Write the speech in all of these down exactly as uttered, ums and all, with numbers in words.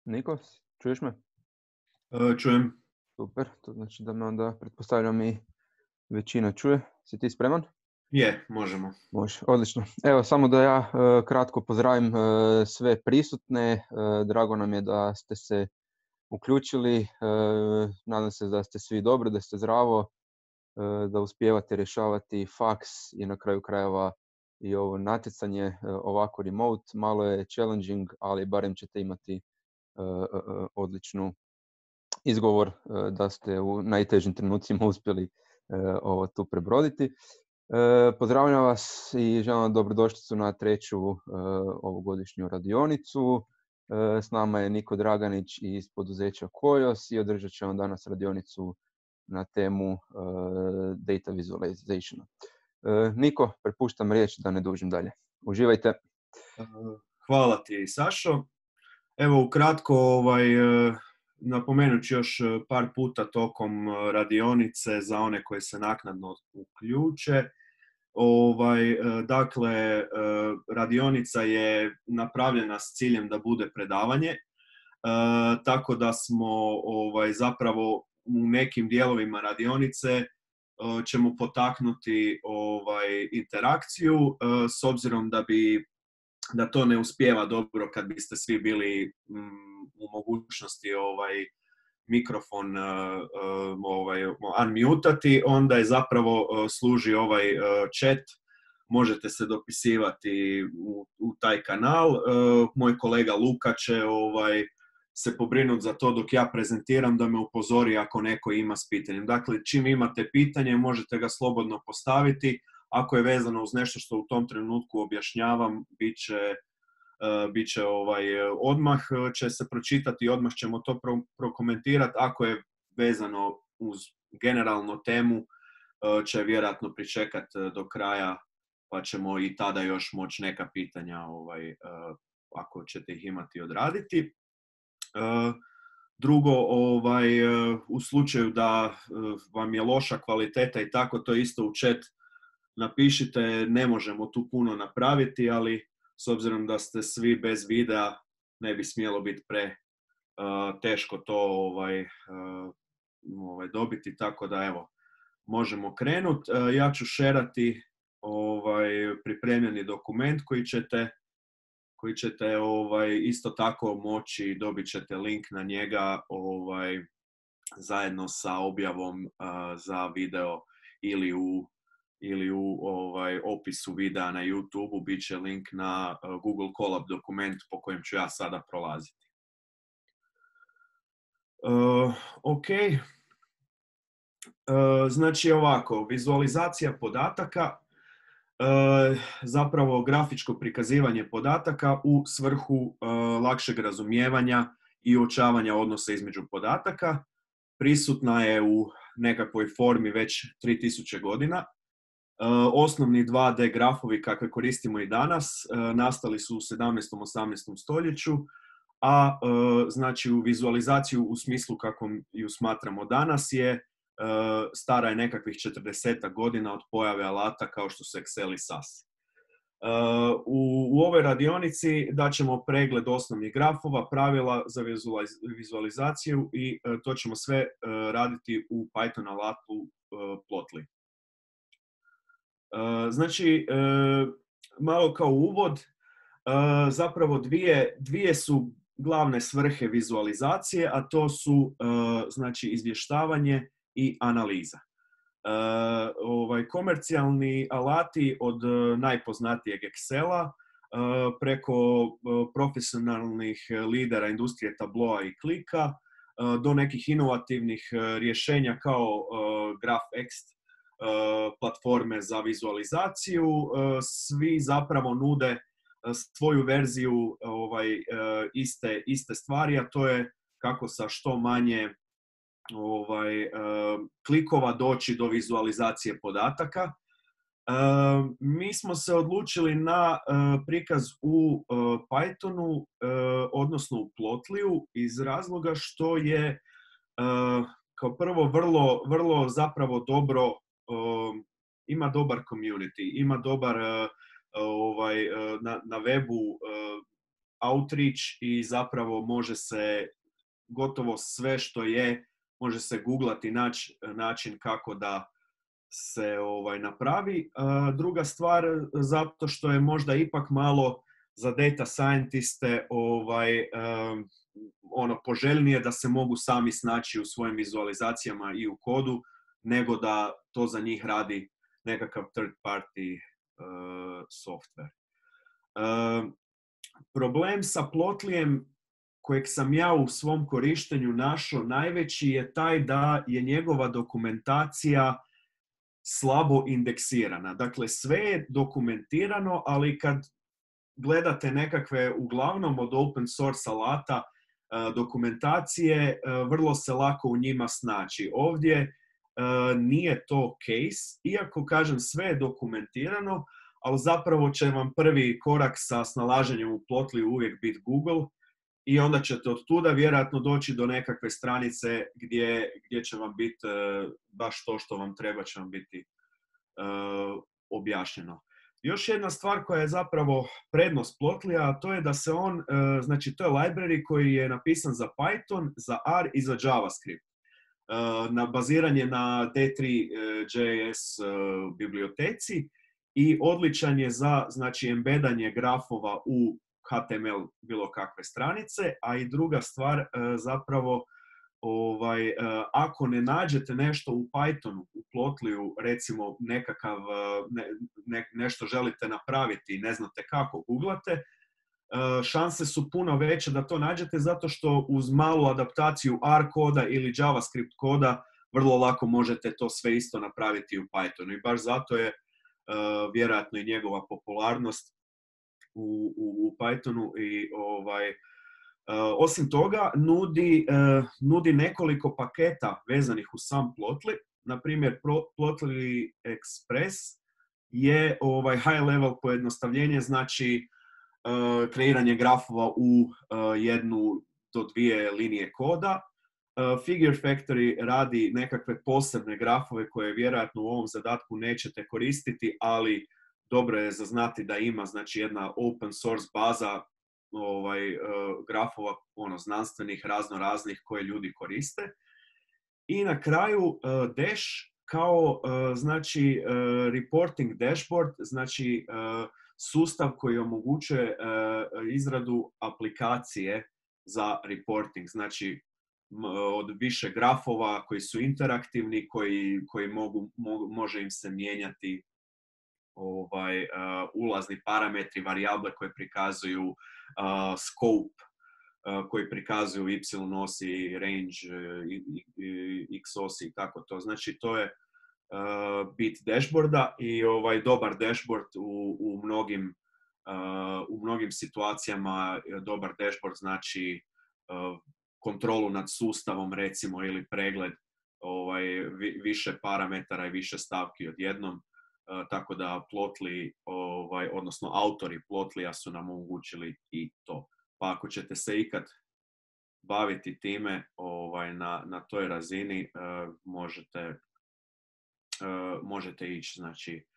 Niko, čuješ me? E, Čujem. Super, to znači da me onda, pretpostavljam, i većina čuje. Si ti spreman? Je, možemo. Može, odlično. Evo, samo da ja e, kratko pozdravim e, sve prisutne. E, drago nam je da ste se uključili. E, nadam se da ste svi dobro, da ste zdravo, e, da uspijevate rješavati faks i na kraju krajeva i ovo natjecanje e, ovako remote. Malo je challenging, ali barem ćete imati e, e, odličnu izgovor da ste u najtežim trenucima uspjeli ovo tu prebroditi. Pozdravljam vas i želim vam dobrodošlicu na treću ovogodišnju radionicu. S nama je Niko Draganić iz poduzeća Kojos i održat će vam danas radionicu na temu data visualization. Niko, prepuštam riječ da ne dužim dalje. Uživajte. Hvala ti, Sašo. Evo, ukratko, ovaj, napomenut ću još par puta tokom radionice za one koji se naknadno uključe. Ovaj, dakle, radionica je napravljena s ciljem da bude predavanje, tako da smo ovaj, zapravo u nekim dijelovima radionice ćemo potaknuti ovaj, interakciju s obzirom da bi da to ne uspijeva dobro kad biste svi bili mm, u mogućnosti ovaj mikrofon uh, ovaj, unmutati, onda je zapravo uh, služi ovaj uh, chat, možete se dopisivati u, u taj kanal. Uh, moj kolega Luka će ovaj, se pobrinuti za to dok ja prezentiram da me upozori ako neko ima s pitanjem. Dakle, čim imate pitanje, možete ga slobodno postaviti. Ako je vezano uz nešto što u tom trenutku objašnjavam, bit će, uh, bit će ovaj, odmah će se pročitati i odmah ćemo to pro, prokomentirati. Ako je vezano uz generalnu temu, uh, će vjerojatno pričekati do kraja, pa ćemo i tada još moći neka pitanja, ovaj, uh, ako ćete ih imati, odraditi. Uh, drugo, ovaj, uh, u slučaju da uh, vam je loša kvaliteta i tako, to isto u chat napišite, ne možemo tu puno napraviti, ali s obzirom da ste svi bez videa, ne bi smjelo biti pre uh, teško to ovaj, uh, ovaj, dobiti, tako da evo, možemo krenuti. Uh, ja ću šerati ovaj, pripremljeni dokument koji ćete, koji ćete ovaj, isto tako moći, dobit ćete link na njega ovaj, zajedno sa objavom uh, za video ili u ili u ovaj, opisu videa na YouTube-u bit će link na uh, Google Colab dokument po kojem ću ja sada prolaziti. Uh, ok. Uh, znači ovako, vizualizacija podataka, uh, zapravo grafičko prikazivanje podataka u svrhu uh, lakšeg razumijevanja i uočavanja odnosa između podataka. Prisutna je u nekakvoj formi već tri tisuće godina. Uh, osnovni dva D grafovi kakve koristimo i danas uh, nastali su u sedamnaestom. osamnaestom stoljeću, a uh, znači u vizualizaciju u smislu kakvom ju smatramo danas je uh, stara je nekakvih četrdesetak godina od pojave alata kao što su Excel i S A S. Uh, u, u ovoj radionici daćemo pregled osnovnih grafova, pravila za vizualiz vizualizaciju i uh, to ćemo sve uh, raditi u Python alatu uh, Plotly. Znači, malo kao uvod, zapravo dvije, dvije su glavne svrhe vizualizacije, a to su znači izvještavanje i analiza. Ovaj, komercijalni alati od najpoznatijeg Excela preko profesionalnih lidera industrije tabloa i klika do nekih inovativnih rješenja kao GraphX platforme za vizualizaciju, svi zapravo nude svoju verziju ovaj, iste, iste stvari, a to je kako sa što manje ovaj, klikova doći do vizualizacije podataka. Mi smo se odlučili na prikaz u Pythonu, odnosno u Plotlyu, iz razloga što je kao prvo vrlo, vrlo zapravo dobro Uh, ima dobar community, ima dobar uh, ovaj, uh, na, na webu uh, outreach i zapravo može se gotovo sve što je, može se googlati naći način kako da se ovaj, napravi. Druga stvar, zato što je možda ipak malo za data scientiste ovaj, um, ono, poželjnije da se mogu sami snaći u svojim vizualizacijama i u kodu, nego da to za njih radi nekakav third party uh, software. Uh, problem sa Plotlyjem kojeg sam ja u svom korištenju našao najveći je taj da je njegova dokumentacija slabo indeksirana. Dakle, sve je dokumentirano, ali kad gledate nekakve, uglavnom od open source alata, dokumentacije, vrlo se lako u njima snaći. Ovdje nije to case, iako kažem sve je dokumentirano, ali zapravo će vam prvi korak sa snalaženjem u Plotly uvijek biti Google i onda ćete od tuda vjerojatno doći do nekakve stranice gdje, gdje će vam biti baš to što vam treba, će vam biti uh, objašnjeno. Još jedna stvar koja je zapravo prednost Plotlyja, a to je da se on, znači to je library koji je napisan za Python, za R i za JavaScript. Na baziranje na D tri J S biblioteci i odličan je za, znači, embedanje grafova u H T M L bilo kakve stranice, a i druga stvar zapravo Ovaj, ako ne nađete nešto u Pythonu, u Plotlyju, recimo nekakav, ne, ne, nešto želite napraviti i ne znate kako, googlate, šanse su puno veće da to nađete zato što uz malu adaptaciju R koda ili JavaScript koda vrlo lako možete to sve isto napraviti u Pythonu. I baš zato je uh, vjerojatno i njegova popularnost u, u, u Pythonu i ovaj, Uh, osim toga, nudi, uh, nudi nekoliko paketa vezanih u sam Plotly. Naprimjer, Plotly Express je ovaj high level pojednostavljenje, znači uh, kreiranje grafova u uh, jednu do dvije linije koda. Uh, Figure Factory radi nekakve posebne grafove koje vjerojatno u ovom zadatku nećete koristiti, ali dobro je za znati da ima, znači, jedna open source baza ovaj, uh, grafova, ono, znanstvenih, razno raznih koje ljudi koriste. I na kraju uh, Dash kao uh, znači uh, reporting dashboard, znači uh, sustav koji omogućuje uh, izradu aplikacije za reporting, znači od više grafova koji su interaktivni, koji, koji mogu, mogu, može im se mijenjati ovaj, uh, ulazni parametri, varijable koje prikazuju uh, scope, uh, koji prikazuju y osi, range, uh, x osi i tako to. Znači to je uh, bit dashboarda i ovaj dobar dashboard u, u, mnogim, uh, u mnogim situacijama dobar dashboard znači uh, kontrolu nad sustavom, recimo, ili pregled ovaj, vi, više parametara i više stavki odjednom. Uh, tako da Plotly, ovaj, odnosno autori Plotlyja su nam omogućili i to. Pa ako ćete se ikad baviti time ovaj, na, na toj razini, uh, možete, uh, možete ići, znači,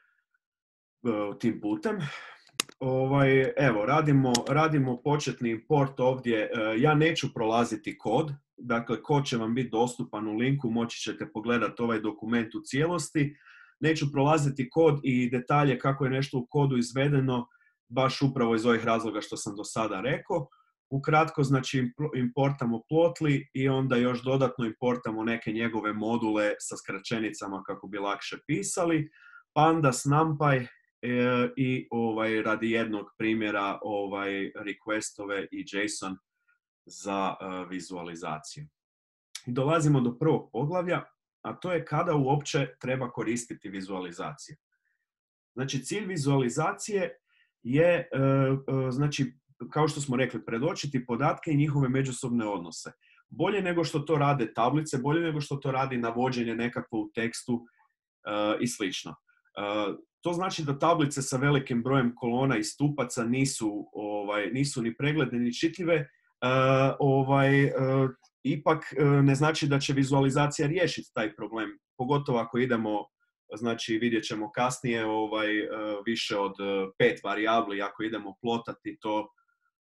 uh, tim putem. Ovaj, evo, radimo, radimo početni import ovdje. Uh, ja neću prolaziti kod, dakle kod će vam biti dostupan u linku, moći ćete pogledati ovaj dokument u cijelosti. Neću prolaziti kod i detalje kako je nešto u kodu izvedeno, baš upravo iz ovih razloga što sam do sada rekao. Ukratko, znači, importamo Plotly i onda još dodatno importamo neke njegove module sa skraćenicama kako bi lakše pisali. Pandas, NumPy e, i ovaj, radi jednog primjera ovaj, requestove i JSON za uh, vizualizaciju. I dolazimo do prvog poglavlja, a to je kada uopće treba koristiti vizualizaciju. Znači, cilj vizualizacije je, znači, kao što smo rekli, predočiti podatke i njihove međusobne odnose. Bolje nego što to rade tablice, bolje nego što to radi navođenje nekakvo u tekstu i slično. To znači da tablice sa velikim brojem kolona i stupaca nisu, ovaj, nisu ni pregledne ni čitljive, ovaj, ipak ne znači da će vizualizacija riješiti taj problem, pogotovo ako idemo, znači vidjet ćemo kasnije, ovaj, više od pet varijabli, ako idemo plotati to,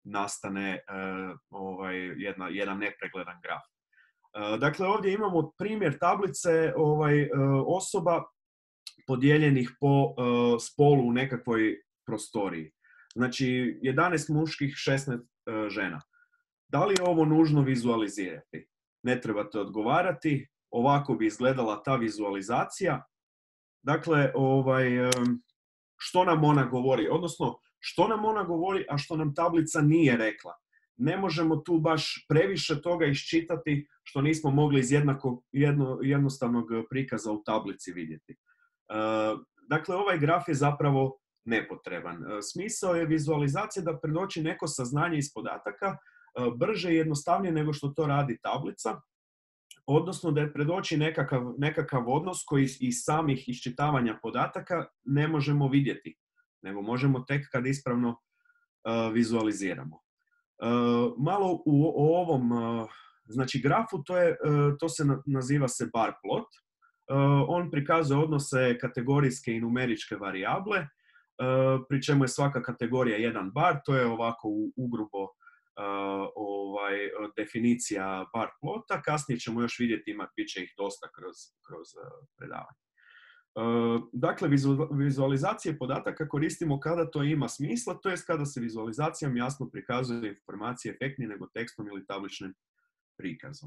nastane ovaj, jedna, jedan nepregledan graf. Dakle, ovdje imamo primjer tablice ovaj, osoba podijeljenih po spolu u nekakvoj prostoriji. Znači, jedanaest muških, šesnaest žena. Da li je ovo nužno vizualizirati? Ne trebate odgovarati. Ovako bi izgledala ta vizualizacija. Dakle, ovaj, što nam ona govori? Odnosno, što nam ona govori, a što nam tablica nije rekla? Ne možemo tu baš previše toga iščitati što nismo mogli iz jednako, jedno, jednostavnog prikaza u tablici vidjeti. Dakle, ovaj graf je zapravo nepotreban. Smisao je vizualizacije da predoči neko saznanje iz podataka brže i jednostavnije nego što to radi tablica, odnosno da je predoči nekakav, nekakav odnos koji iz samih iščitavanja podataka ne možemo vidjeti, nego možemo tek kad ispravno uh, vizualiziramo. Uh, malo u, u ovom uh, znači grafu to, je, uh, to se naziva se bar plot. Uh, on prikazuje odnose kategorijske i numeričke varijable, uh, pri čemu je svaka kategorija jedan bar, to je ovako u, ugrubo Uh, ovaj, definicija bar plota. Kasnije ćemo još vidjeti, imat, bit će ih dosta kroz, kroz uh, predavanje. Uh, dakle, vizu, vizualizacije podataka koristimo kada to ima smisla, to jest kada se vizualizacijom jasno prikazuje informacije efektnije nego tekstom ili tabličnim prikazom.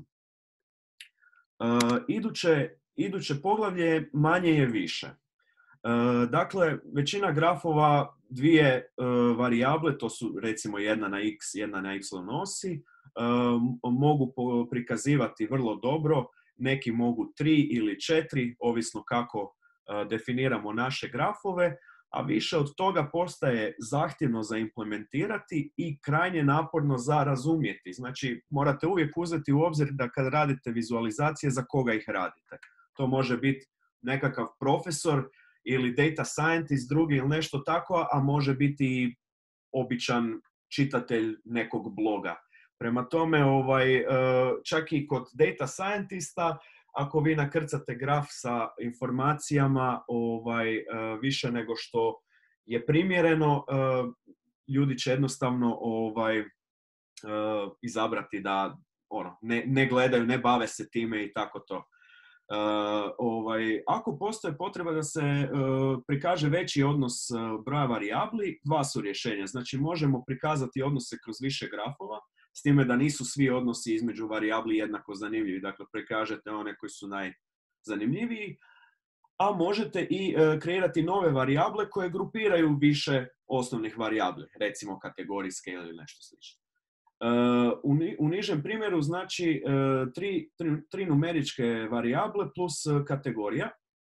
Uh, iduće, iduće poglavlje manje je više. Uh, dakle, većina grafova, dvije uh, varijable, to su recimo jedna na x, jedna na y osi, uh, mogu prikazivati vrlo dobro, neki mogu tri ili četiri, ovisno kako uh, definiramo naše grafove, a više od toga postaje zahtjevno za implementirati i krajnje naporno za razumjeti. Znači, morate uvijek uzeti u obzir da kad radite vizualizacije, za koga ih radite. To može biti nekakav profesor ili data scientist drugi ili nešto tako, a može biti i običan čitatelj nekog bloga. Prema tome, ovaj, čak i kod data scientista, ako vi nakrcate graf sa informacijama ovaj, više nego što je primjereno, ljudi će jednostavno ovaj, izabrati da ono, ne, ne gledaju, ne bave se time i tako to. Uh, ovaj, ako postoje potreba da se uh, prikaže veći odnos uh, broja varijabli, dva su rješenja. Znači, možemo prikazati odnose kroz više grafova, s time da nisu svi odnosi između varijabli jednako zanimljivi. Dakle, prikažete one koji su najzanimljiviji, a možete i uh, kreirati nove varijable koje grupiraju više osnovnih varijabli, recimo kategorijske ili nešto slično. Uh, u, ni, u nižem primjeru znači uh, tri, tri, tri numeričke varijable plus uh, kategorija.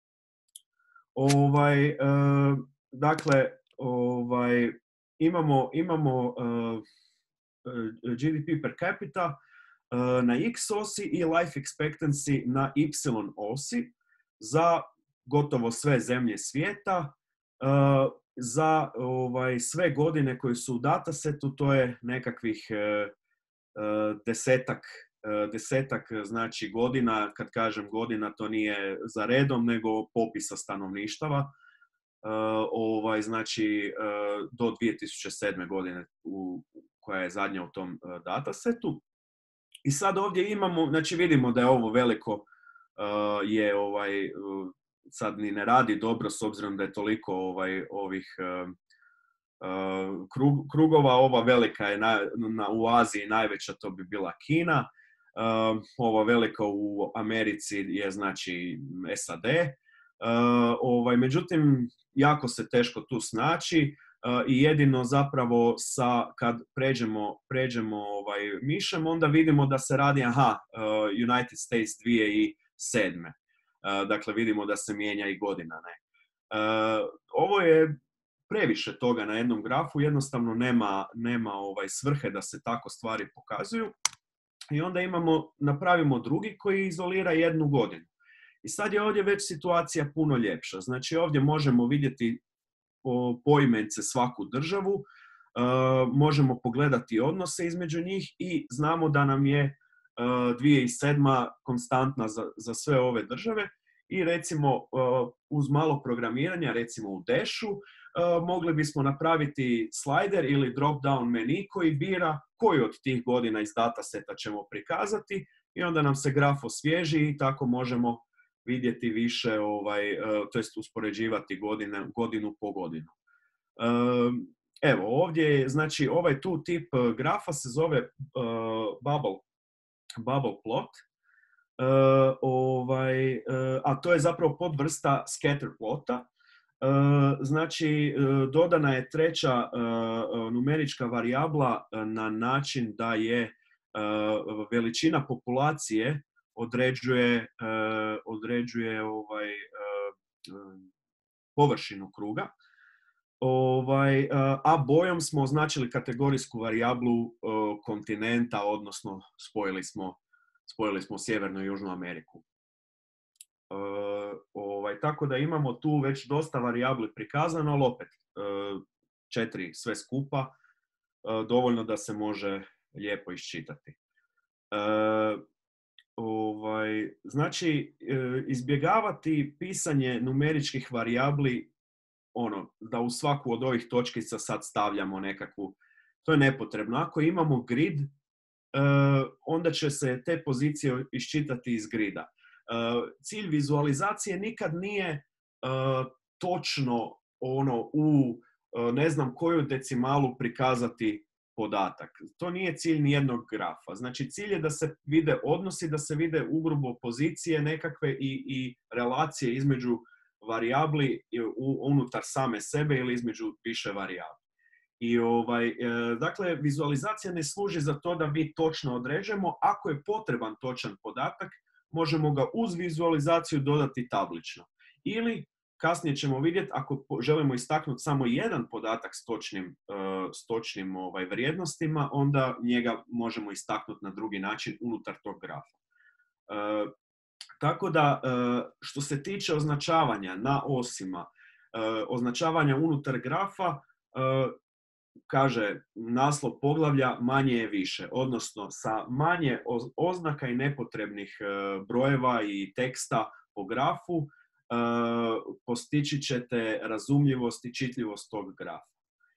Ovaj, uh, dakle, ovaj, imamo, imamo uh, G D P per capita uh, na x osi i life expectancy na y osi za gotovo sve zemlje svijeta. Uh, za ovaj, sve godine koje su u datasetu, to je nekakvih uh, uh, desetak, uh, desetak znači godina. Kad kažem godina, to nije za redom, nego popisa stanovništava. Uh, ovaj, znači uh, do dvije tisuće sedme godine u, koja je zadnja u tom uh, datasetu. I sad ovdje imamo, znači vidimo da je ovo veliko, uh, je ovaj uh, sad ni ne radi dobro s obzirom da je toliko ovaj, ovih uh, uh, krug, krugova. Ova velika je na, na, u Aziji najveća, to bi bila Kina. Uh, ova velika u Americi je znači S A D. Uh, ovaj, međutim, jako se teško tu snaći uh, i jedino zapravo sa, kad pređemo, pređemo ovaj, mišem, onda vidimo da se radi aha, uh, United States dvije tisuće sedme. Uh, dakle, vidimo da se mijenja i godina. Ne? Uh, ovo je previše toga na jednom grafu, jednostavno nema, nema ovaj, svrhe da se tako stvari pokazuju. I onda imamo, napravimo drugi koji izolira jednu godinu. I sad je ovdje već situacija puno ljepša. Znači, ovdje možemo vidjeti poimence svaku državu, uh, možemo pogledati odnose između njih i znamo da nam je dvije tisuće sedma konstantna za, za sve ove države i recimo uz malo programiranja, recimo u Dashu, mogli bismo napraviti slider ili drop down meni koji bira koji od tih godina iz dataseta ćemo prikazati i onda nam se graf osvježi i tako možemo vidjeti više, ovaj, to jest uspoređivati godine, godinu po godinu. Evo, ovdje je, znači, ovaj tu tip grafa se zove uh, bubble, bubble plot, uh, ovaj, uh, a to je zapravo podvrsta scatter plota. Uh, znači, uh, dodana je treća uh, numerička varijabla na način da je uh, veličina populacije određuje, uh, određuje ovaj, uh, površinu kruga. Ovaj, a bojom smo označili kategorijsku varijablu uh, kontinenta, odnosno spojili smo, spojili smo Sjevernu i Južnu Ameriku. Uh, ovaj, tako da imamo tu već dosta varijabli prikazano, ali opet uh, četiri sve skupa, uh, dovoljno da se može lijepo iščitati. Uh, ovaj, znači, uh, izbjegavati pisanje numeričkih varijabli, ono, da u svaku od ovih točkica sad stavljamo nekakvu, to je nepotrebno. Ako imamo grid, uh, onda će se te pozicije iščitati iz grida. Uh, cilj vizualizacije nikad nije uh, točno ono u uh, ne znam koju decimalu prikazati podatak. To nije cilj nijednog grafa. Znači, cilj je da se vide odnosi, da se vide ugrubo pozicije nekakve i, i relacije između varijabli unutar same sebe ili između više varijabli. I ovaj, e, dakle, vizualizacija ne služi za to da mi točno određujemo. Ako je potreban točan podatak, možemo ga uz vizualizaciju dodati tablično. Ili kasnije ćemo vidjeti, ako želimo istaknuti samo jedan podatak s točnim, uh, s točnim ovaj, vrijednostima, onda njega možemo istaknuti na drugi način unutar tog grafa. Uh, tako da, uh, što se tiče označavanja na osima, uh, označavanja unutar grafa, uh, kaže naslov poglavlja manje je više, odnosno sa manje oznaka i nepotrebnih uh, brojeva i teksta po grafu, Uh, postići ćete razumljivost i čitljivost tog grafa.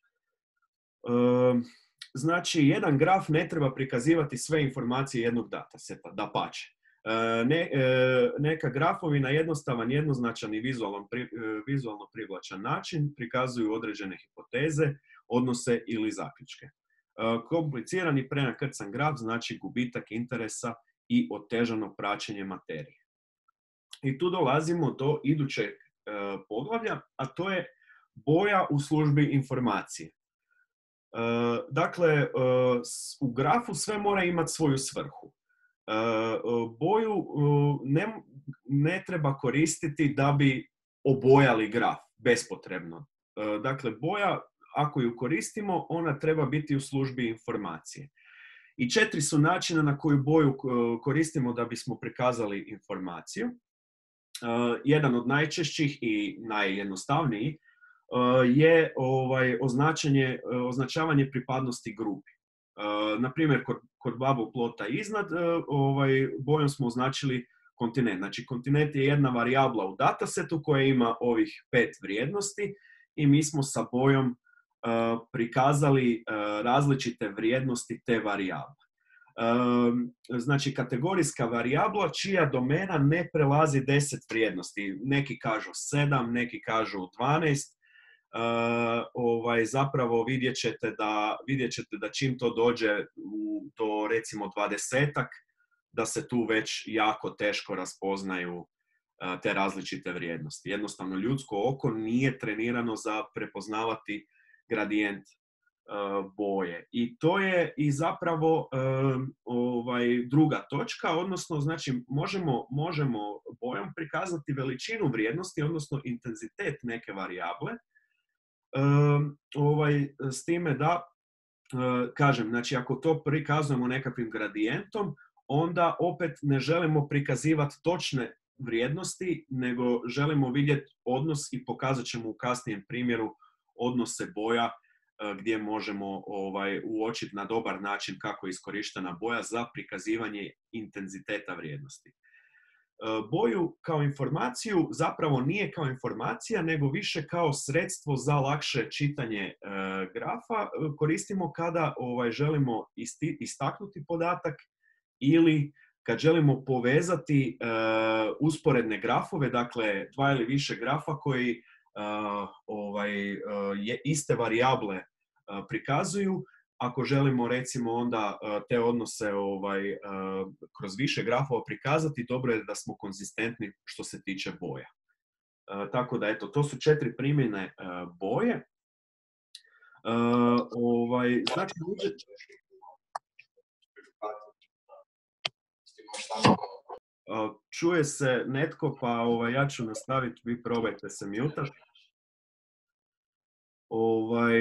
Uh, znači, jedan graf ne treba prikazivati sve informacije jednog dataseta, dapače. Uh, ne, uh, neka grafovi na jednostavan, jednoznačan i vizualno, pri, uh, vizualno privlačan način prikazuju određene hipoteze, odnose ili zaključke. Uh, kompliciran i prenakrcan graf znači gubitak interesa i otežano praćenje materije. I tu dolazimo do idućeg e, poglavlja, a to je boja u službi informacije. E, dakle, e, u grafu sve mora imati svoju svrhu. E, boju e, ne, ne treba koristiti da bi obojali graf bespotrebno. E, dakle, boja, ako ju koristimo, ona treba biti u službi informacije. I četiri su načina na koju boju koristimo da bismo prikazali informaciju. Uh, jedan od najčešćih i najjednostavnijih uh, je ovaj, označenje, uh, označavanje pripadnosti grupi. Uh, na primjer, kod, kod bubble plota iznad uh, ovaj, bojom smo označili kontinent. Znači, kontinent je jedna varijabla u datasetu koja ima ovih pet vrijednosti i mi smo sa bojom uh, prikazali uh, različite vrijednosti te varijable. Znači, kategorijska varijabla čija domena ne prelazi deset vrijednosti. Neki kažu sedam, neki kažu dvanaest. Uh, ovaj, zapravo vidjet ćete da, vidjet ćete da čim to dođe u, do recimo dvadesetak, da se tu već jako teško raspoznaju uh, te različite vrijednosti. Jednostavno, ljudsko oko nije trenirano za prepoznavati gradijent boje. I to je i zapravo um, ovaj, druga točka, odnosno znači možemo, možemo bojom prikazati veličinu vrijednosti, odnosno intenzitet neke varijable, um, ovaj, s time da, uh, kažem, znači ako to prikazujemo nekakvim gradijentom, onda opet ne želimo prikazivati točne vrijednosti, nego želimo vidjeti odnos i pokazat ćemo u kasnijem primjeru odnose boja gdje možemo ovaj, uočiti na dobar način kako je iskorištena boja za prikazivanje intenziteta vrijednosti. boju kao informaciju zapravo nije kao informacija, nego više kao sredstvo za lakše čitanje grafa koristimo kada ovaj, želimo isti, istaknuti podatak ili kad želimo povezati uh, usporedne grafove, dakle dva ili više grafa koji uh, ovaj, uh, je, iste varijable uh, prikazuju. Ako želimo recimo onda uh, te odnose ovaj, uh, kroz više grafova prikazati, dobro je da smo konzistentni što se tiče boja. Uh, tako da eto, to su četiri primjene uh, boje. Uh, ovaj, znači, čuje se netko, pa ovaj, ja ću nastaviti, vi probajte se mutati. Ovaj,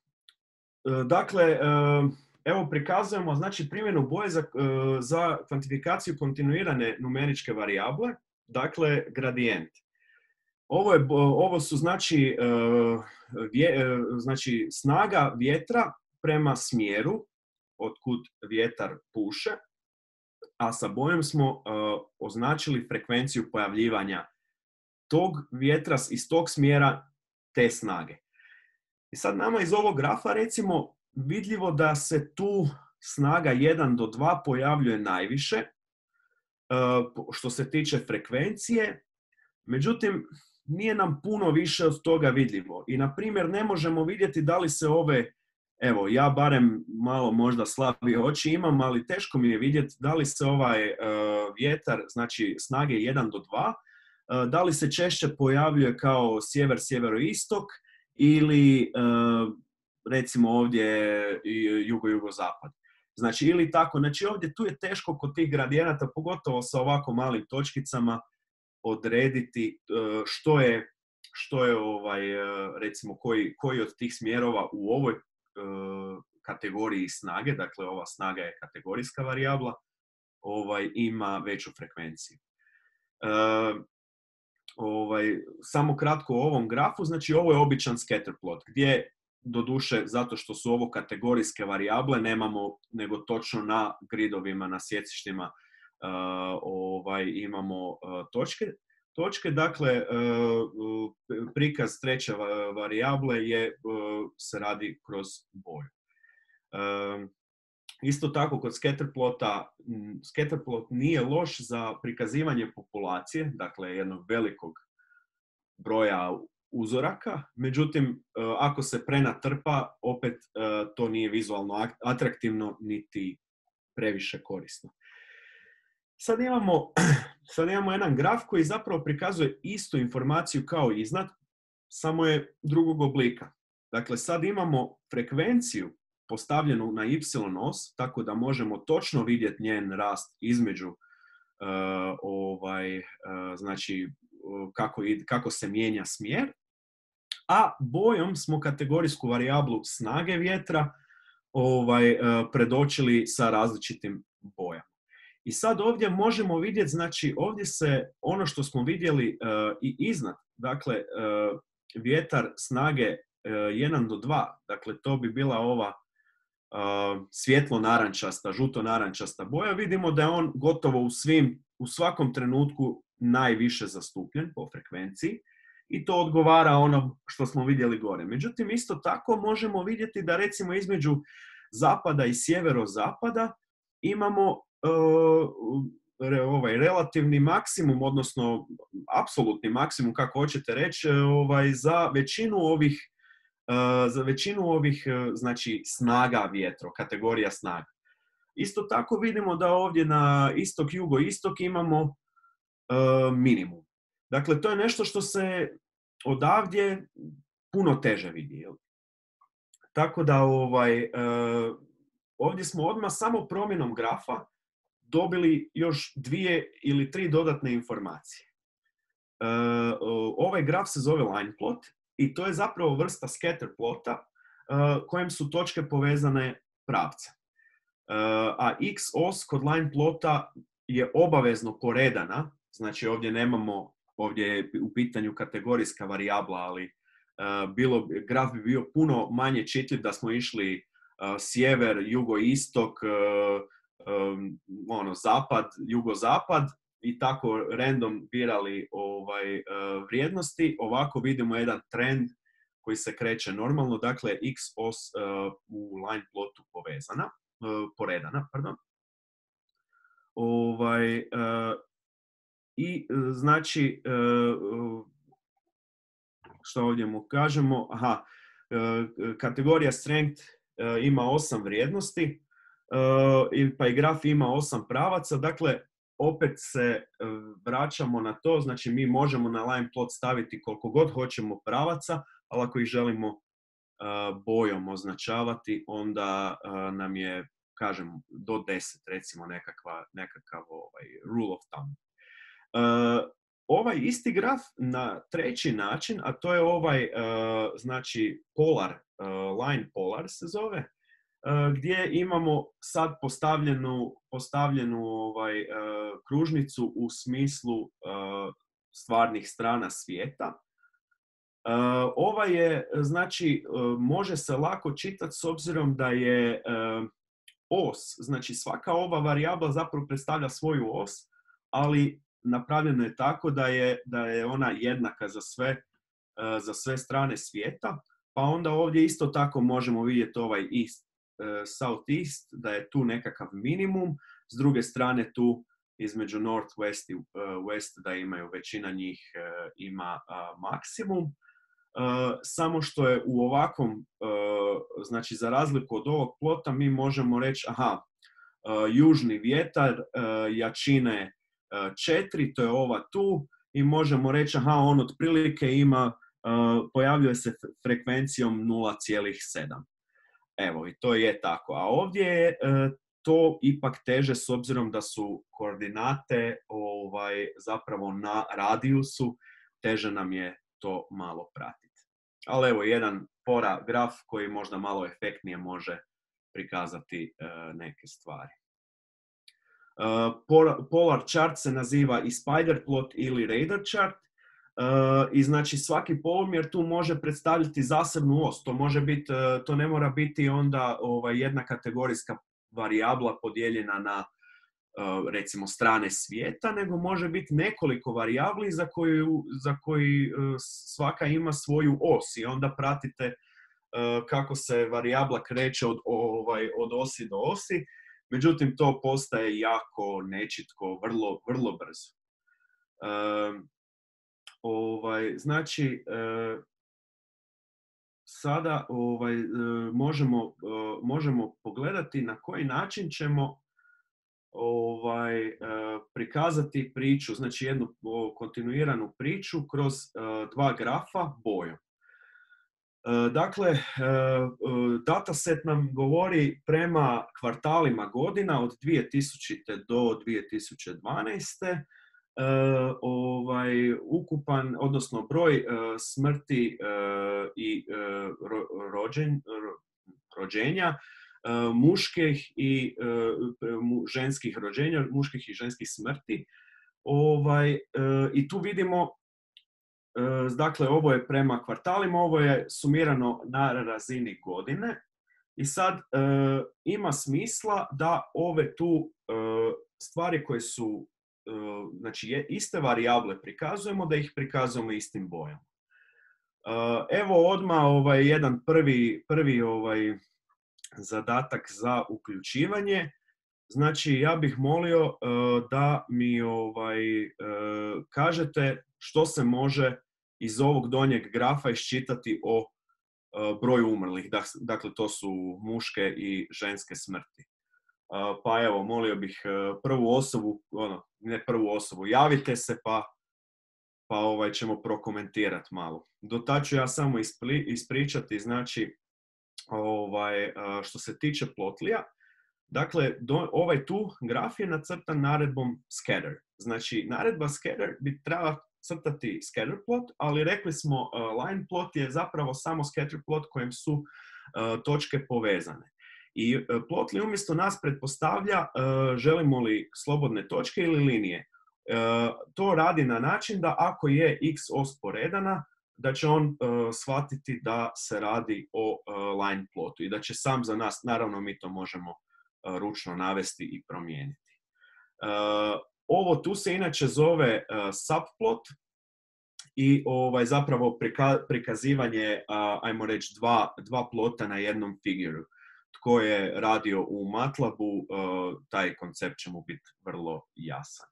dakle, evo prikazujemo znači, primjenu boje za, za kvantifikaciju kontinuirane numeričke varijable, dakle gradijent. Ovo, je, ovo su znači, vje, znači snaga vjetra prema smjeru otkud vjetar puše, a sa bojom smo uh, označili frekvenciju pojavljivanja tog vjetra iz tog smjera te snage. I sad nama iz ovog grafa recimo vidljivo da se tu snaga jedan do dva pojavljuje najviše uh, što se tiče frekvencije, međutim nije nam puno više od toga vidljivo. I na primjer ne možemo vidjeti da li se ove, evo ja barem malo možda slabije oči imam, ali teško mi je vidjeti da li se ovaj uh, vjetar, znači snage jedan do dva, uh, da li se češće pojavljuje kao sjever-sjeveroistok ili uh, recimo ovdje jugo-jugozapad. Znači ili tako, znači ovdje tu je teško kod tih gradijenata, pogotovo sa ovako malim točkicama, odrediti uh, što je, što je ovaj, uh, recimo koji, koji od tih smjerova u ovoj kategoriji snage, dakle ova snaga je kategorijska varijabla, ovaj, ima veću frekvenciju. E, ovaj, samo kratko o ovom grafu, znači ovo je običan scatter plot, gdje doduše, zato što su ovo kategorijske varijable, nemamo nego točno na gridovima, na sjecištima uh, ovaj, imamo uh, točke. Točke, dakle, uh, prikaz treće varijable je, uh, se radi kroz boju. Uh, isto tako kod scatterplota, scatterplot nije loš za prikazivanje populacije, dakle jednog velikog broja uzoraka, međutim, ako se prenatrpa, opet to nije vizualno atraktivno niti previše korisno. Sad imamo, sad imamo jedan graf koji zapravo prikazuje istu informaciju kao iznad, samo je drugog oblika. Dakle, sad imamo frekvenciju postavljenu na y os, tako da možemo točno vidjeti njen rast između uh, ovaj, uh, znači, Kako, kako se mijenja smjer, a bojom smo kategorijsku varijablu snage vjetra ovaj, predočili sa različitim bojama. I sad ovdje možemo vidjeti, znači ovdje se ono što smo vidjeli uh, i iznad, dakle uh, vjetar snage uh, jedan do dva, dakle to bi bila ova uh, svjetlo-narančasta, žuto-narančasta boja, vidimo da je on gotovo u svim, u svakom trenutku najviše zastupljen po frekvenciji i to odgovara onom što smo vidjeli gore. Međutim, isto tako možemo vidjeti da recimo između zapada i sjeverozapada imamo uh, ovaj relativni maksimum, odnosno apsolutni maksimum, kako hoćete reći, ovaj, za većinu ovih, uh, za većinu ovih uh, znači, snaga vjetro, kategorija snaga. Isto tako vidimo da ovdje na istok, jugo, istok imamo minimum. Dakle, to je nešto što se odavdje puno teže vidi. Tako da ovaj, ovdje smo odmah samo promjenom grafa dobili još dvije ili tri dodatne informacije. Ovaj graf se zove line plot i to je zapravo vrsta scatter plota kojem su točke povezane pravce. A x os kod line plota je obavezno poredana. Znači ovdje nemamo, ovdje je u pitanju kategorijska varijabla, ali uh, bilo, graf bi bio puno manje čitljiv da smo išli uh, sjever, jugoistok, uh, um, ono, zapad, jugozapad i tako random birali ovaj, uh, vrijednosti, ovako vidimo jedan trend koji se kreće normalno, dakle x os uh, u line plotu povezana, uh, poredana, pardon. Ovaj, uh, I uh, znači, uh, što ovdje mu kažemo, aha, uh, kategorija strength uh, ima osam vrijednosti, uh, pa i graf ima osam pravaca, dakle, opet se uh, vraćamo na to, znači mi možemo na line plot staviti koliko god hoćemo pravaca, ali ako ih želimo uh, bojom označavati, onda uh, nam je, kažem, do deset recimo nekakva, nekakav ovaj, rule of thumb. Uh, ovaj isti graf na treći način, a to je ovaj, uh, znači, polar, uh, line polar se zove, uh, gdje imamo sad postavljenu, postavljenu ovaj, uh, kružnicu u smislu uh, stvarnih strana svijeta. Uh, ova je, znači, uh, može se lako čitati s obzirom da je uh, os, znači svaka ova varijabla zapravo predstavlja svoju os, ali napravljeno je tako da je, da je ona jednaka za sve, uh, za sve strane svijeta, pa onda ovdje isto tako možemo vidjeti ovaj east, uh, southeast, da je tu nekakav minimum, s druge strane tu između northwest i uh, west da imaju, većina njih uh, ima uh, maksimum. Uh, samo što je u ovakvom, uh, znači za razliku od ovog plota mi možemo reći, aha, uh, južni vjetar uh, jačine četiri, to je ova tu, i možemo reći, aha, on otprilike ima, uh, pojavljuje se frekvencijom nula zarez sedam. Evo, i to je tako. A ovdje je uh, to ipak teže s obzirom da su koordinate ovaj, zapravo na radijusu, teže nam je to malo pratiti. Ali evo, jedan pora graf koji možda malo efektnije može prikazati uh, neke stvari. Uh, polar chart se naziva i spider plot ili radar chart uh, i znači svaki polumjer tu može predstavljati zasebnu os. To može biti, uh, to ne mora biti onda ovaj, jedna kategorijska varijabla podijeljena na uh, recimo strane svijeta, nego može biti nekoliko varijabli za koju, za koji uh, svaka ima svoju os i onda pratite uh, kako se varijabla kreće od, ovaj, od osi do osi. Međutim, to postaje jako nečitko, vrlo, vrlo brzo. Um, ovaj, znači, uh, sada ovaj, uh, možemo, uh, možemo pogledati na koji način ćemo ovaj, uh, prikazati priču, znači jednu uh, kontinuiranu priču kroz uh, dva grafa bojom. Dakle, dataset nam govori prema kvartalima godina od dvije tisućite do dvije tisuće dvanaeste. Ovaj, ukupan, odnosno broj smrti i rođen, rođenja muških i ženskih rođenja, muških i ženskih smrti. Ovaj, i tu vidimo, dakle, ovo je prema kvartalima, ovo je sumirano na razini godine i sad e, ima smisla da ove tu e, stvari koje su e, znači je, iste varijable prikazujemo, da ih prikazujemo istim bojom. E, evo odmah ovaj, jedan prvi, prvi ovaj, zadatak za uključivanje. Znači, ja bih molio e, da mi ovaj, e, kažete što se može iz ovog donjeg grafa iščitati o uh, broju umrlih. Dakle, to su muške i ženske smrti. Uh, pa evo, molio bih uh, prvu osobu, ono, ne prvu osobu, javite se pa, pa ovaj, ćemo prokomentirati malo. Do tad ću ja samo ispli, ispričati, znači, ovaj, uh, što se tiče plotlija. Dakle, do, ovaj tu graf je nacrtan naredbom scatter. Znači, naredba scatter bi trebala crtati scatter plot, ali rekli smo uh, line plot je zapravo samo scatter plot kojem su uh, točke povezane. I uh, plotli umjesto nas pretpostavlja uh, želimo li slobodne točke ili linije. Uh, to radi na način da ako je x os poredana, da će on uh, shvatiti da se radi o uh, line plotu i da će sam za nas, naravno mi to možemo uh, ručno navesti i promijeniti. Uh, ovo tu se inače zove uh, subplot i ovaj, zapravo prika, prikazivanje, uh, ajmo reći, dva, dva plota na jednom figuru. Tko je radio u MATLABu, uh, taj koncept će mu biti vrlo jasan.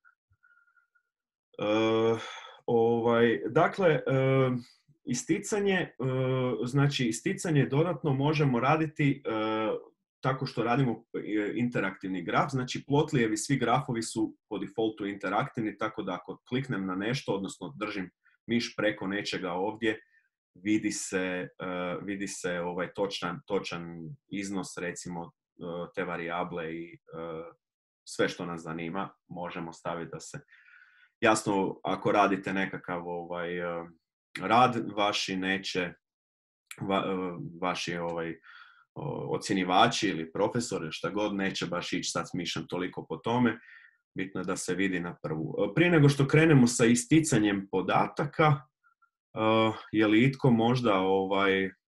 Uh, ovaj, dakle, uh, isticanje, uh, znači isticanje dodatno možemo raditi uh, tako što radimo interaktivni graf, znači plotlijevi svi grafovi su po defaultu interaktivni, tako da ako kliknem na nešto, odnosno držim miš preko nečega ovdje, vidi se, uh, vidi se ovaj točan, točan iznos, recimo uh, te varijable i uh, sve što nas zanima možemo staviti da se... Jasno, ako radite nekakav ovaj, uh, rad, vaši neće, va, uh, vaši ovaj, ocjenivači ili profesori, šta god, neće baš ići sad s mišem toliko po tome. Bitno je da se vidi na prvu. Prije nego što krenemo sa isticanjem podataka, uh, je li itko možda ovaj, uh,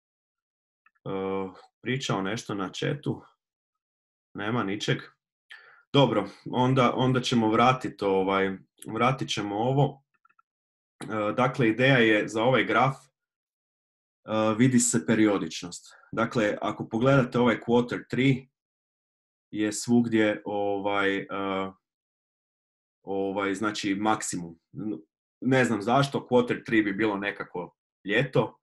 pričao nešto na chatu? Nema ničeg? Dobro, onda, onda ćemo vratiti ovaj, vratit ćemo ovo. Uh, dakle, ideja je za ovaj graf Uh, vidi se periodičnost. Dakle, ako pogledate ovaj quarter tri, je svugdje ovaj, uh, ovaj, znači maksimum. Ne znam zašto, quarter tri bi bilo nekako ljeto,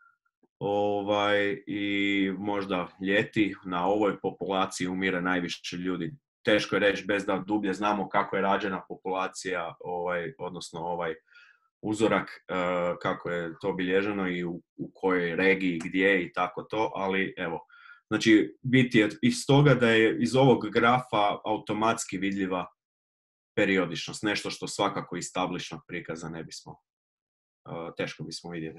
ovaj, i možda ljeti na ovoj populaciji umire najviše ljudi. Teško je reći bez da dublje znamo kako je rađena populacija, ovaj, odnosno ovaj uzorak, uh, kako je to obilježeno i u, u kojoj regiji, gdje i tako to, ali evo, znači biti je iz toga da je iz ovog grafa automatski vidljiva periodičnost, nešto što svakako iz tabličnog prikaza ne bismo, uh, teško bismo vidjeli.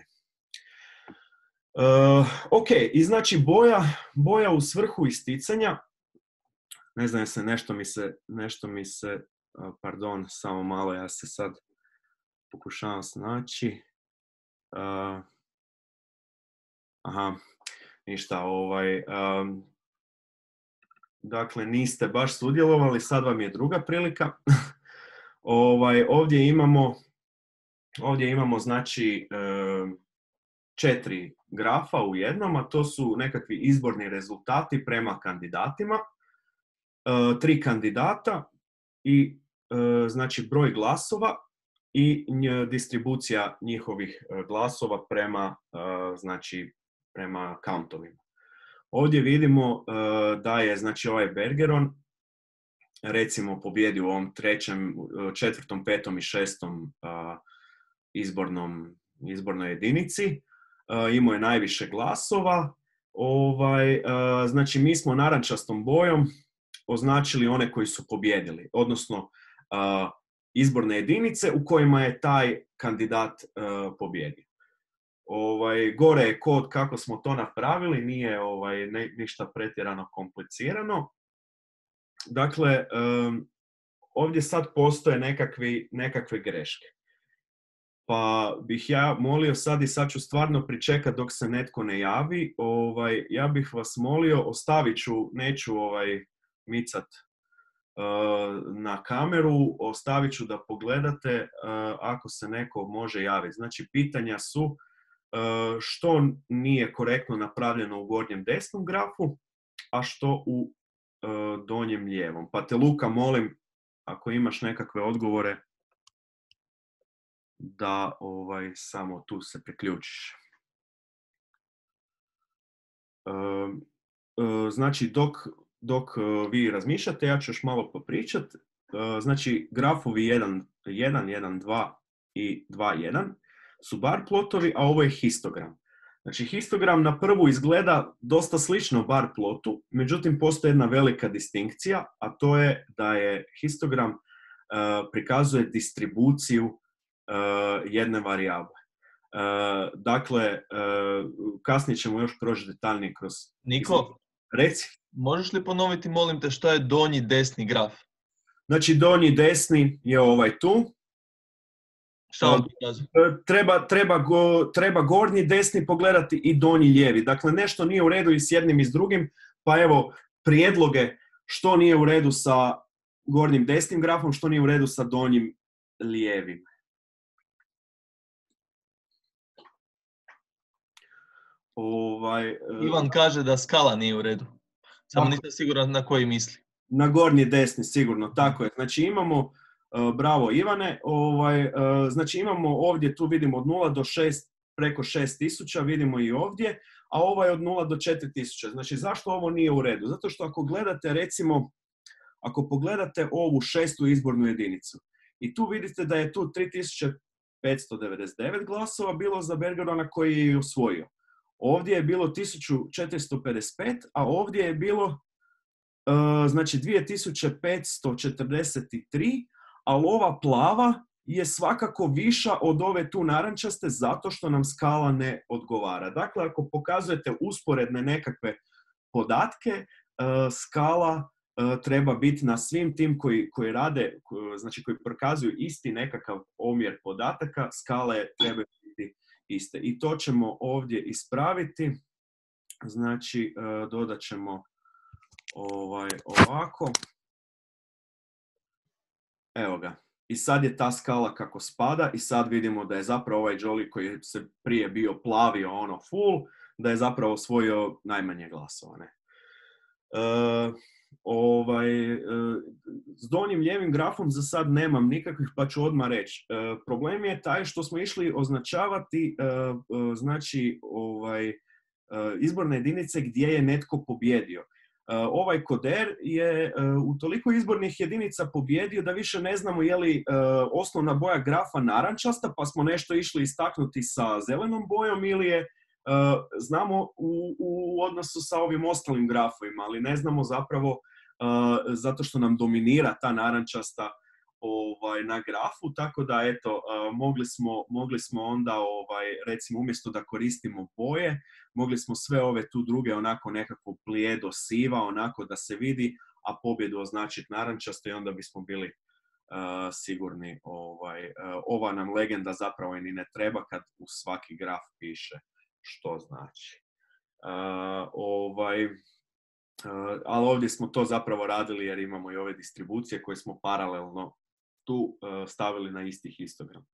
Uh, ok, i znači boja, boja u svrhu isticanja, ne znam se nešto mi se, nešto mi se, uh, pardon, samo malo, ja se sad pokušavam snaći. Uh, aha, ništa, ovaj, um, dakle, niste baš sudjelovali, sad vam je druga prilika. ovaj, ovdje imamo, ovdje imamo, znači, um, četiri grafa u jednom, a to su nekakvi izborni rezultati prema kandidatima. Uh, tri kandidata i, uh, znači, broj glasova i distribucija njihovih glasova prema, znači, prema countovima. Ovdje vidimo da je, znači, ovaj Bergeron recimo pobjedio u ovom trećem, četvrtom, petom i šestom izbornom, izbornoj jedinici. Imao je najviše glasova. Ovaj, znači, mi smo narančastom bojom označili one koji su pobjedili, odnosno izborne jedinice u kojima je taj kandidat uh, pobjedio. Ovaj, gore je kod kako smo to napravili, nije ovaj, ne, ništa pretjerano komplicirano. Dakle, um, ovdje sad postoje nekakvi, nekakve greške. Pa bih ja molio sad i sad ću stvarno pričekati dok se netko ne javi. Ovaj, ja bih vas molio, ostavit ću, neću ovaj, micat na kameru, ostavit ću da pogledate ako se neko može javiti. Znači, pitanja su što nije korektno napravljeno u gornjem desnom grafu, a što u donjem lijevom. Pa te, Luka, molim, ako imaš nekakve odgovore, da ovaj, samo tu se priključiš. Znači, dok Dok vi razmišljate, ja ću još malo popričat. Znači, grafovi jedan, jedan, jedan, dva i dva, jedan su bar plotovi, a ovo je histogram. Znači, histogram na prvu izgleda dosta slično bar plotu, međutim, postoji jedna velika distinkcija, a to je da je histogram uh, prikazuje distribuciju uh, jedne varijable. Uh, dakle, uh, kasnije ćemo još proći detaljnije kroz... Niko, reci. Možeš li ponoviti, molim te, što je donji desni graf? Znači, donji desni je ovaj tu. Šta on pokazuje? Treba, treba, go, treba gornji desni pogledati i donji lijevi. Dakle, nešto nije u redu i s jednim i s drugim, pa evo prijedloge što nije u redu sa gornjim desnim grafom, što nije u redu sa donjim lijevim. Ovaj, Ivan kaže da skala nije u redu. Samo Tako. nisam siguran na koji misli. Na gornji desni, sigurno, tako je. Znači imamo, uh, bravo Ivane, ovaj, uh, znači imamo ovdje, tu vidimo od nula do šest, preko šest tisuća, vidimo i ovdje, a ovo je od nula do četiri tisuće. Znači zašto ovo nije u redu? Zato što ako gledate, recimo, ako pogledate ovu šestu izbornu jedinicu, i tu vidite da je tu tri tisuće petsto devedeset devet glasova bilo za Bergerona koji je osvojio. Ovdje je bilo tisuću četiristo pedeset pet, a ovdje je bilo uh, znači dvije tisuće petsto četrdeset tri, ali ova plava je svakako viša od ove tu narančaste zato što nam skala ne odgovara. Dakle, ako pokazujete usporedne nekakve podatke, uh, skala uh, treba biti na svim tim koji, koji rade, koji, znači koji prikazuju isti nekakav omjer podataka, skale treba biti iste. I to ćemo ovdje ispraviti. Znači, uh, dodat ćemo ovaj, ovako. Evo ga. I sad je ta skala kako spada i sad vidimo da je zapravo ovaj Jolly koji se prije bio plavio ono full, da je zapravo osvojio najmanje glasova. Ne? Uh, ovaj, uh, s donjim lijevim grafom za sad nemam nikakvih, pa ću odmah reći. Uh, problem je taj što smo išli označavati uh, uh, znači, ovaj, uh, izborne jedinice gdje je netko pobjedio. Uh, ovaj koder je uh, u toliko izbornih jedinica pobjedio da više ne znamo je li uh, osnovna boja grafa narančasta, pa smo nešto išli istaknuti sa zelenom bojom, ili je uh, znamo u, u odnosu sa ovim ostalim grafovima, ali ne znamo zapravo uh, zato što nam dominira ta narančasta ovaj, na grafu, tako da eto, uh, mogli smo, mogli smo onda ovaj, recimo umjesto da koristimo boje, mogli smo sve ove tu druge onako nekako plijedo siva, onako da se vidi, a pobjedu označiti narančasto i onda bismo bili uh, sigurni. Ovaj, uh, ova nam legenda zapravo i ni ne treba kad u svaki graf piše što znači. Uh, ovaj, uh, ali ovdje smo to zapravo radili jer imamo i ove distribucije koje smo paralelno tu uh, stavili na isti histogram.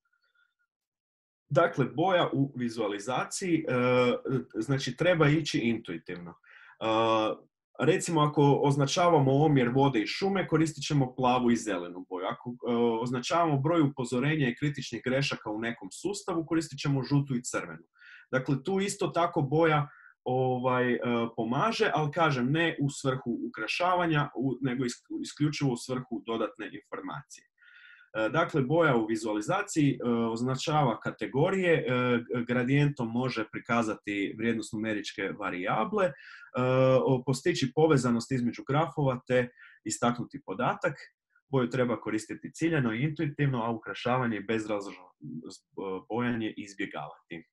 Dakle, boja u vizualizaciji, uh, znači treba ići intuitivno. Uh, recimo, ako označavamo omjer vode i šume, koristit ćemo plavu i zelenu boju. Ako uh, označavamo broj upozorenja i kritičnih grešaka u nekom sustavu, koristit ćemo žutu i crvenu. Dakle, tu isto tako boja ovaj, uh, pomaže, ali kažem, ne u svrhu ukrašavanja, u, nego isključivo u svrhu dodatne informacije. Dakle, boja u vizualizaciji e, označava kategorije, e, gradijentom može prikazati vrijednost numeričke varijable, e, postići povezanost između grafova te istaknuti podatak. Boju treba koristiti ciljano i intuitivno, a ukrašavanje i bezrazložno bojanje izbjegavati. E,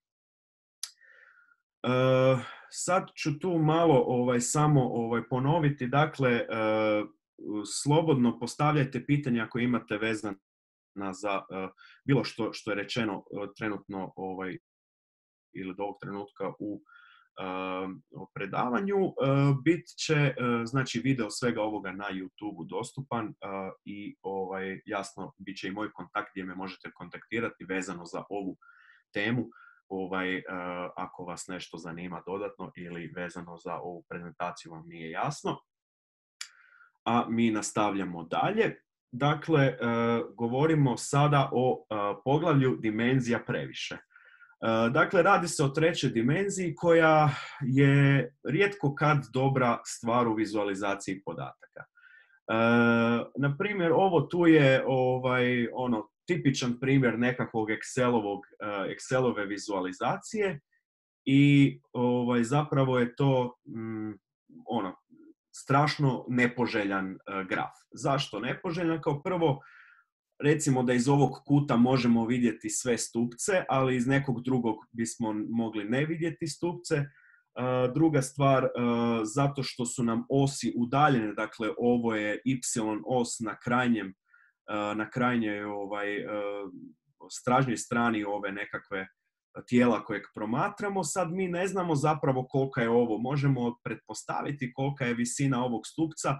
sad ću tu malo ovaj, samo ovaj, ponoviti. Dakle, e, slobodno postavljajte pitanja ako imate vezano za uh, bilo što što je rečeno uh, trenutno ovaj, ili do ovog trenutka u uh, predavanju. Uh, bit će uh, znači video svega ovoga na YouTubeu dostupan uh, i ovaj, jasno bit će i moj kontakt gdje me možete kontaktirati vezano za ovu temu. Ovaj, uh, ako vas nešto zanima dodatno ili vezano za ovu prezentaciju vam nije jasno. A mi nastavljamo dalje. Dakle, uh, govorimo sada o uh, poglavlju dimenzija previše. Uh, dakle, radi se o trećoj dimenziji koja je rijetko kad dobra stvar u vizualizaciji podataka. Uh, na primjer, ovo tu je ovaj, ono, tipičan primjer nekakvog Excelovog, uh, Excelove vizualizacije i ovaj, zapravo je to mm, ono, strašno nepoželjan uh, graf. Zašto nepoželjan? Kao prvo, recimo da iz ovog kuta možemo vidjeti sve stupce, ali iz nekog drugog bismo mogli ne vidjeti stupce. Uh, druga stvar, uh, zato što su nam osi udaljene, dakle ovo je y os na krajnjem, uh, na krajnjoj ovaj, uh, stražnjoj strani ove nekakve tijela kojeg promatramo. Sad mi ne znamo zapravo kolika je ovo. Možemo pretpostaviti kolika je visina ovog stupca,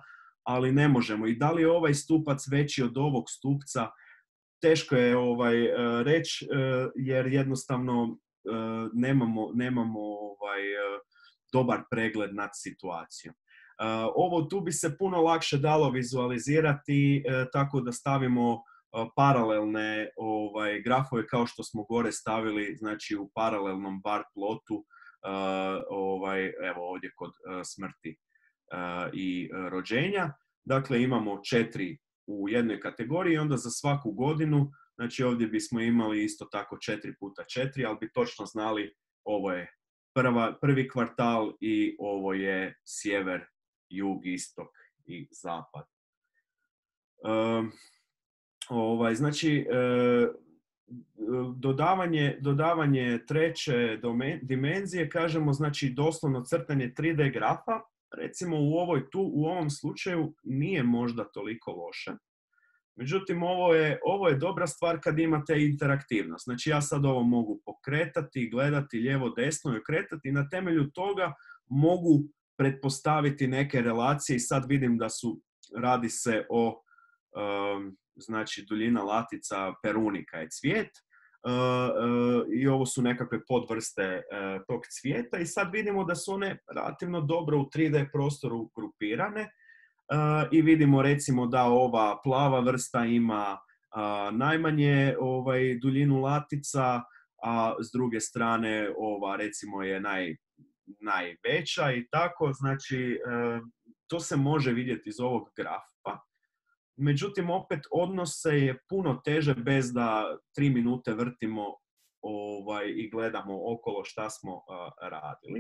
ali ne možemo. I da li je ovaj stupac veći od ovog stupca, teško je ovaj, reći, jer jednostavno nemamo, nemamo ovaj, dobar pregled nad situacijom. Ovo tu bi se puno lakše dalo vizualizirati tako da stavimo paralelne ovaj, grafove kao što smo gore stavili, znači u paralelnom bar plotu, ovaj, evo ovdje kod smrti i rođenja. Dakle, imamo četiri u jednoj kategoriji i onda za svaku godinu, znači ovdje bismo imali isto tako četiri puta četiri, ali bi točno znali ovo je prva, prvi kvartal i ovo je sjever, jug, istok i zapad. Um, ovaj, znači, e, dodavanje, dodavanje treće domen, dimenzije, kažemo, znači doslovno crtanje tri D grafa, recimo u ovoj tu, u ovom slučaju nije možda toliko loše. Međutim, ovo je, ovo je dobra stvar kad imate interaktivnost. Znači, ja sad ovo mogu pokretati, gledati lijevo, desno i okretati i na temelju toga mogu pretpostaviti neke relacije i sad vidim da su, radi se o um, znači duljina latica perunika je cvijet uh, uh, i ovo su nekakve podvrste uh, tog cvijeta i sad vidimo da su one relativno dobro u tri D prostoru grupirane uh, i vidimo recimo da ova plava vrsta ima uh, najmanje ovaj, duljinu latica, a s druge strane ova recimo je naj, najveća i tako, znači uh, to se može vidjeti iz ovog grafa. Međutim, opet odnose je puno teže bez da tri minute vrtimo ovaj, i gledamo okolo šta smo uh, radili.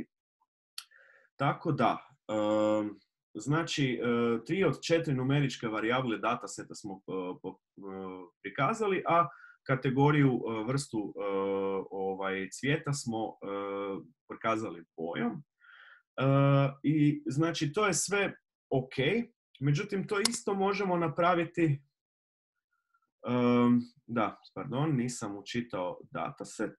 Tako da, uh, znači, uh, tri od četiri numeričke varijable dataseta smo uh, uh, prikazali, a kategoriju uh, vrstu uh, ovaj, cvijeta smo uh, prikazali bojom. Uh, I znači, to je sve ok. Međutim, to isto možemo napraviti, um, da, pardon, nisam učitao dataset.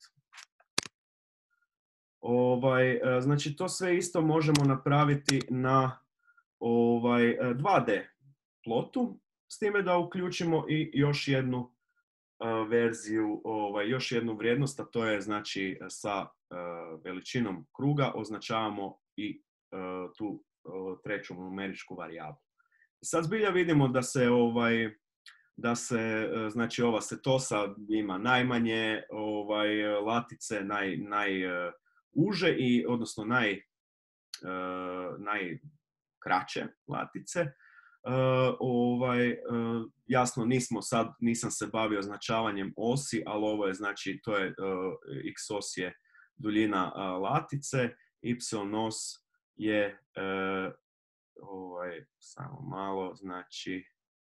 Ovaj, znači, to sve isto možemo napraviti na ovaj, dva D plotu, s time da uključimo i još jednu uh, verziju, ovaj, još jednu vrijednost, a to je znači sa uh, veličinom kruga označavamo i uh, tu uh, treću numeričku varijablu. Sad zbilja vidimo da se ovaj da se znači ova setosa ima najmanje ovaj latice, naj najuže i odnosno naj uh, najkraće latice. Uh, ovaj uh, jasno nismo sad nisam se bavio označavanjem osi, ali ovo je znači to je uh, x os je duljina uh, latice, y os je uh, ovaj, samo malo, znači,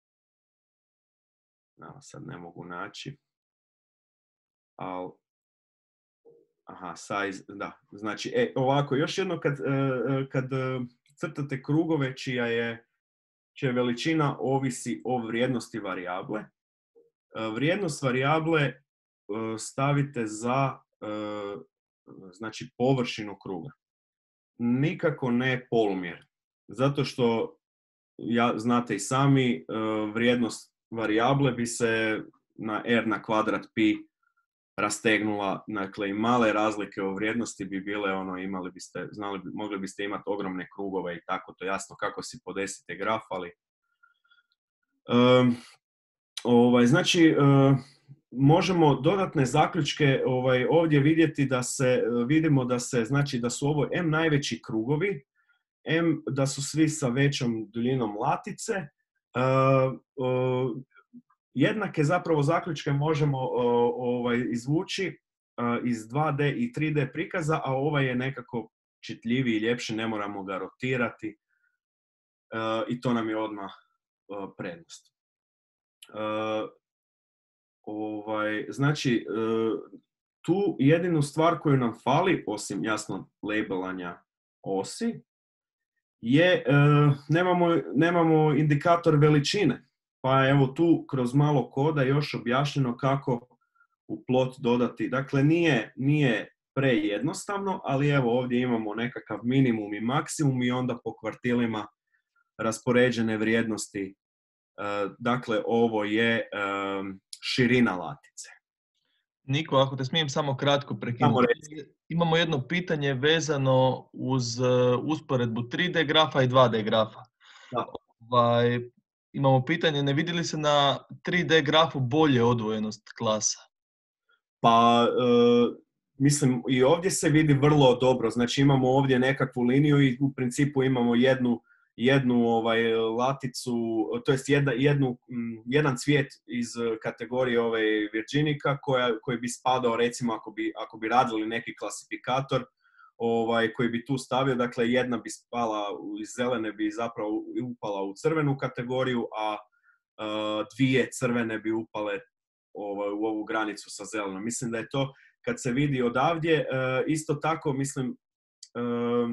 no, sad ne mogu naći, ali, aha, size, da, znači, e, ovako, još jedno, kad, kad crtate krugove čija je, čija veličina ovisi o vrijednosti varijable, vrijednost varijable stavite za, znači, površinu kruga. Nikako ne polumjer. Zato što, ja, znate i sami, vrijednost varijable bi se na r na kvadrat pi rastegnula, dakle i male razlike u vrijednosti bi bile, ono, imali biste, znali, mogli biste imati ogromne krugove i tako, to jasno kako si podesite graf, ali um, ovaj, znači uh, možemo dodatne zaključke ovaj, ovdje vidjeti da se, vidimo da se, znači da su ovo m najveći krugovi, M da su svi sa većom duljinom latice. Uh, uh, jednake zapravo zaključke možemo uh, ovaj, izvući uh, iz dva D i tri D prikaza, a ovaj je nekako čitljiviji i ljepši, ne moramo ga rotirati uh, i to nam je odmah uh, prednost. Uh, ovaj, znači, uh, tu jedinu stvar koju nam fali, osim jasno labelanja osi, je, e, nemamo, nemamo indikator veličine, pa evo tu kroz malo koda još objašnjeno kako u plot dodati. Dakle, nije, nije prejednostavno, ali evo ovdje imamo nekakav minimum i maksimum i onda po kvartilima raspoređene vrijednosti. Dakle, ovo je širina latice. Niko, ako te smijem samo kratko prekinuti. Imamo jedno pitanje vezano uz usporedbu tri D grafa i dva D grafa. Da. Ovaj, imamo pitanje, ne vidi li se na tri D grafu bolje odvojenost klasa? Pa, e, mislim, i ovdje se vidi vrlo dobro. Znači, imamo ovdje nekakvu liniju i u principu imamo jednu jednu ovaj, laticu, to jest jedna, jednu, jedan cvijet iz kategorije ovaj Virginika koja, koji bi spadao, recimo, ako bi, ako bi radili neki klasifikator ovaj, koji bi tu stavio, dakle jedna bi spala iz zelene, bi zapravo upala u crvenu kategoriju, a uh, dvije crvene bi upale ovaj, u ovu granicu sa zelenom. Mislim da je to, kad se vidi odavdje, uh, isto tako, mislim, uh,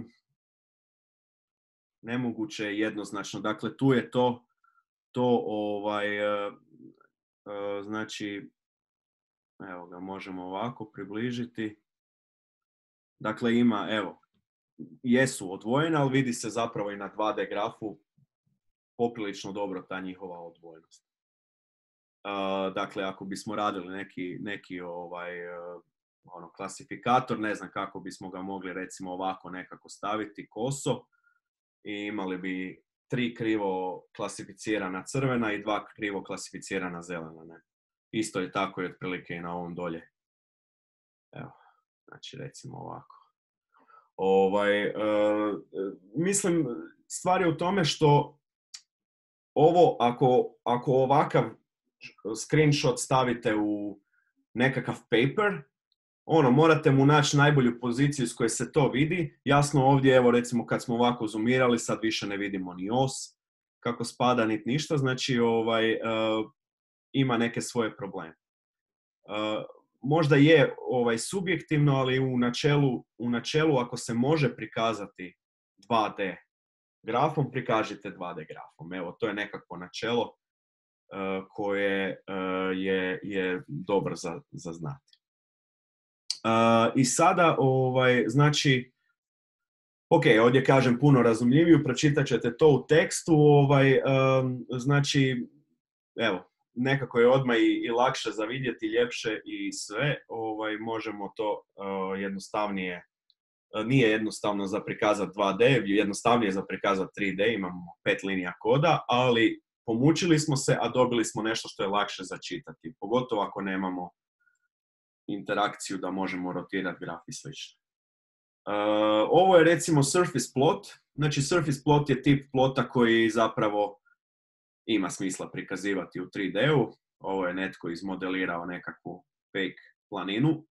nemoguće je jednoznačno. Dakle, tu je to, to ovaj, uh, uh, znači, evo ga, možemo ovako približiti. Dakle, ima, evo, jesu odvojene, ali vidi se zapravo i na dva D grafu poprilično dobro ta njihova odvojenost. Uh, dakle, ako bismo radili neki, neki ovaj, uh, ono, klasifikator, ne znam kako bismo ga mogli recimo ovako nekako staviti koso i imali bi tri krivo klasificirana crvena i dva krivo klasificirana zelena. Ne? Isto je tako i otprilike i na ovom dolje. Evo, znači recimo ovako. Ovaj, uh, mislim, stvar je u tome što ovo, ako, ako ovakav screenshot stavite u nekakav paper, ono, morate mu naći najbolju poziciju s kojoj se to vidi. Jasno ovdje, evo recimo kad smo ovako zoomirali, sad više ne vidimo ni os kako spada, niti ništa, znači ovaj, uh, ima neke svoje probleme. Uh, možda je ovaj, subjektivno, ali u načelu, u načelu ako se može prikazati dva D grafom, prikažite dva D grafom. Evo, to je nekakvo načelo uh, koje uh, je, je dobro za, za znati. Uh, I sada, ovaj, znači, ok, ovdje kažem puno razumljiviju, pročitat ćete to u tekstu, ovaj, um, znači, evo, nekako je odmah i, i lakše za vidjeti, ljepše i sve, ovaj, možemo to uh, jednostavnije, uh, nije jednostavno za prikazati dva D, jednostavnije za prikazati tri D, imamo pet linija koda, ali pomučili smo se, a dobili smo nešto što je lakše za čitati, pogotovo ako nemamo interakciju da možemo rotirati graf i slično. Uh, ovo je recimo surface plot. Znači surface plot je tip plota koji zapravo ima smisla prikazivati u tri D-u. Ovo je netko izmodelirao nekakvu fake planinu, uh,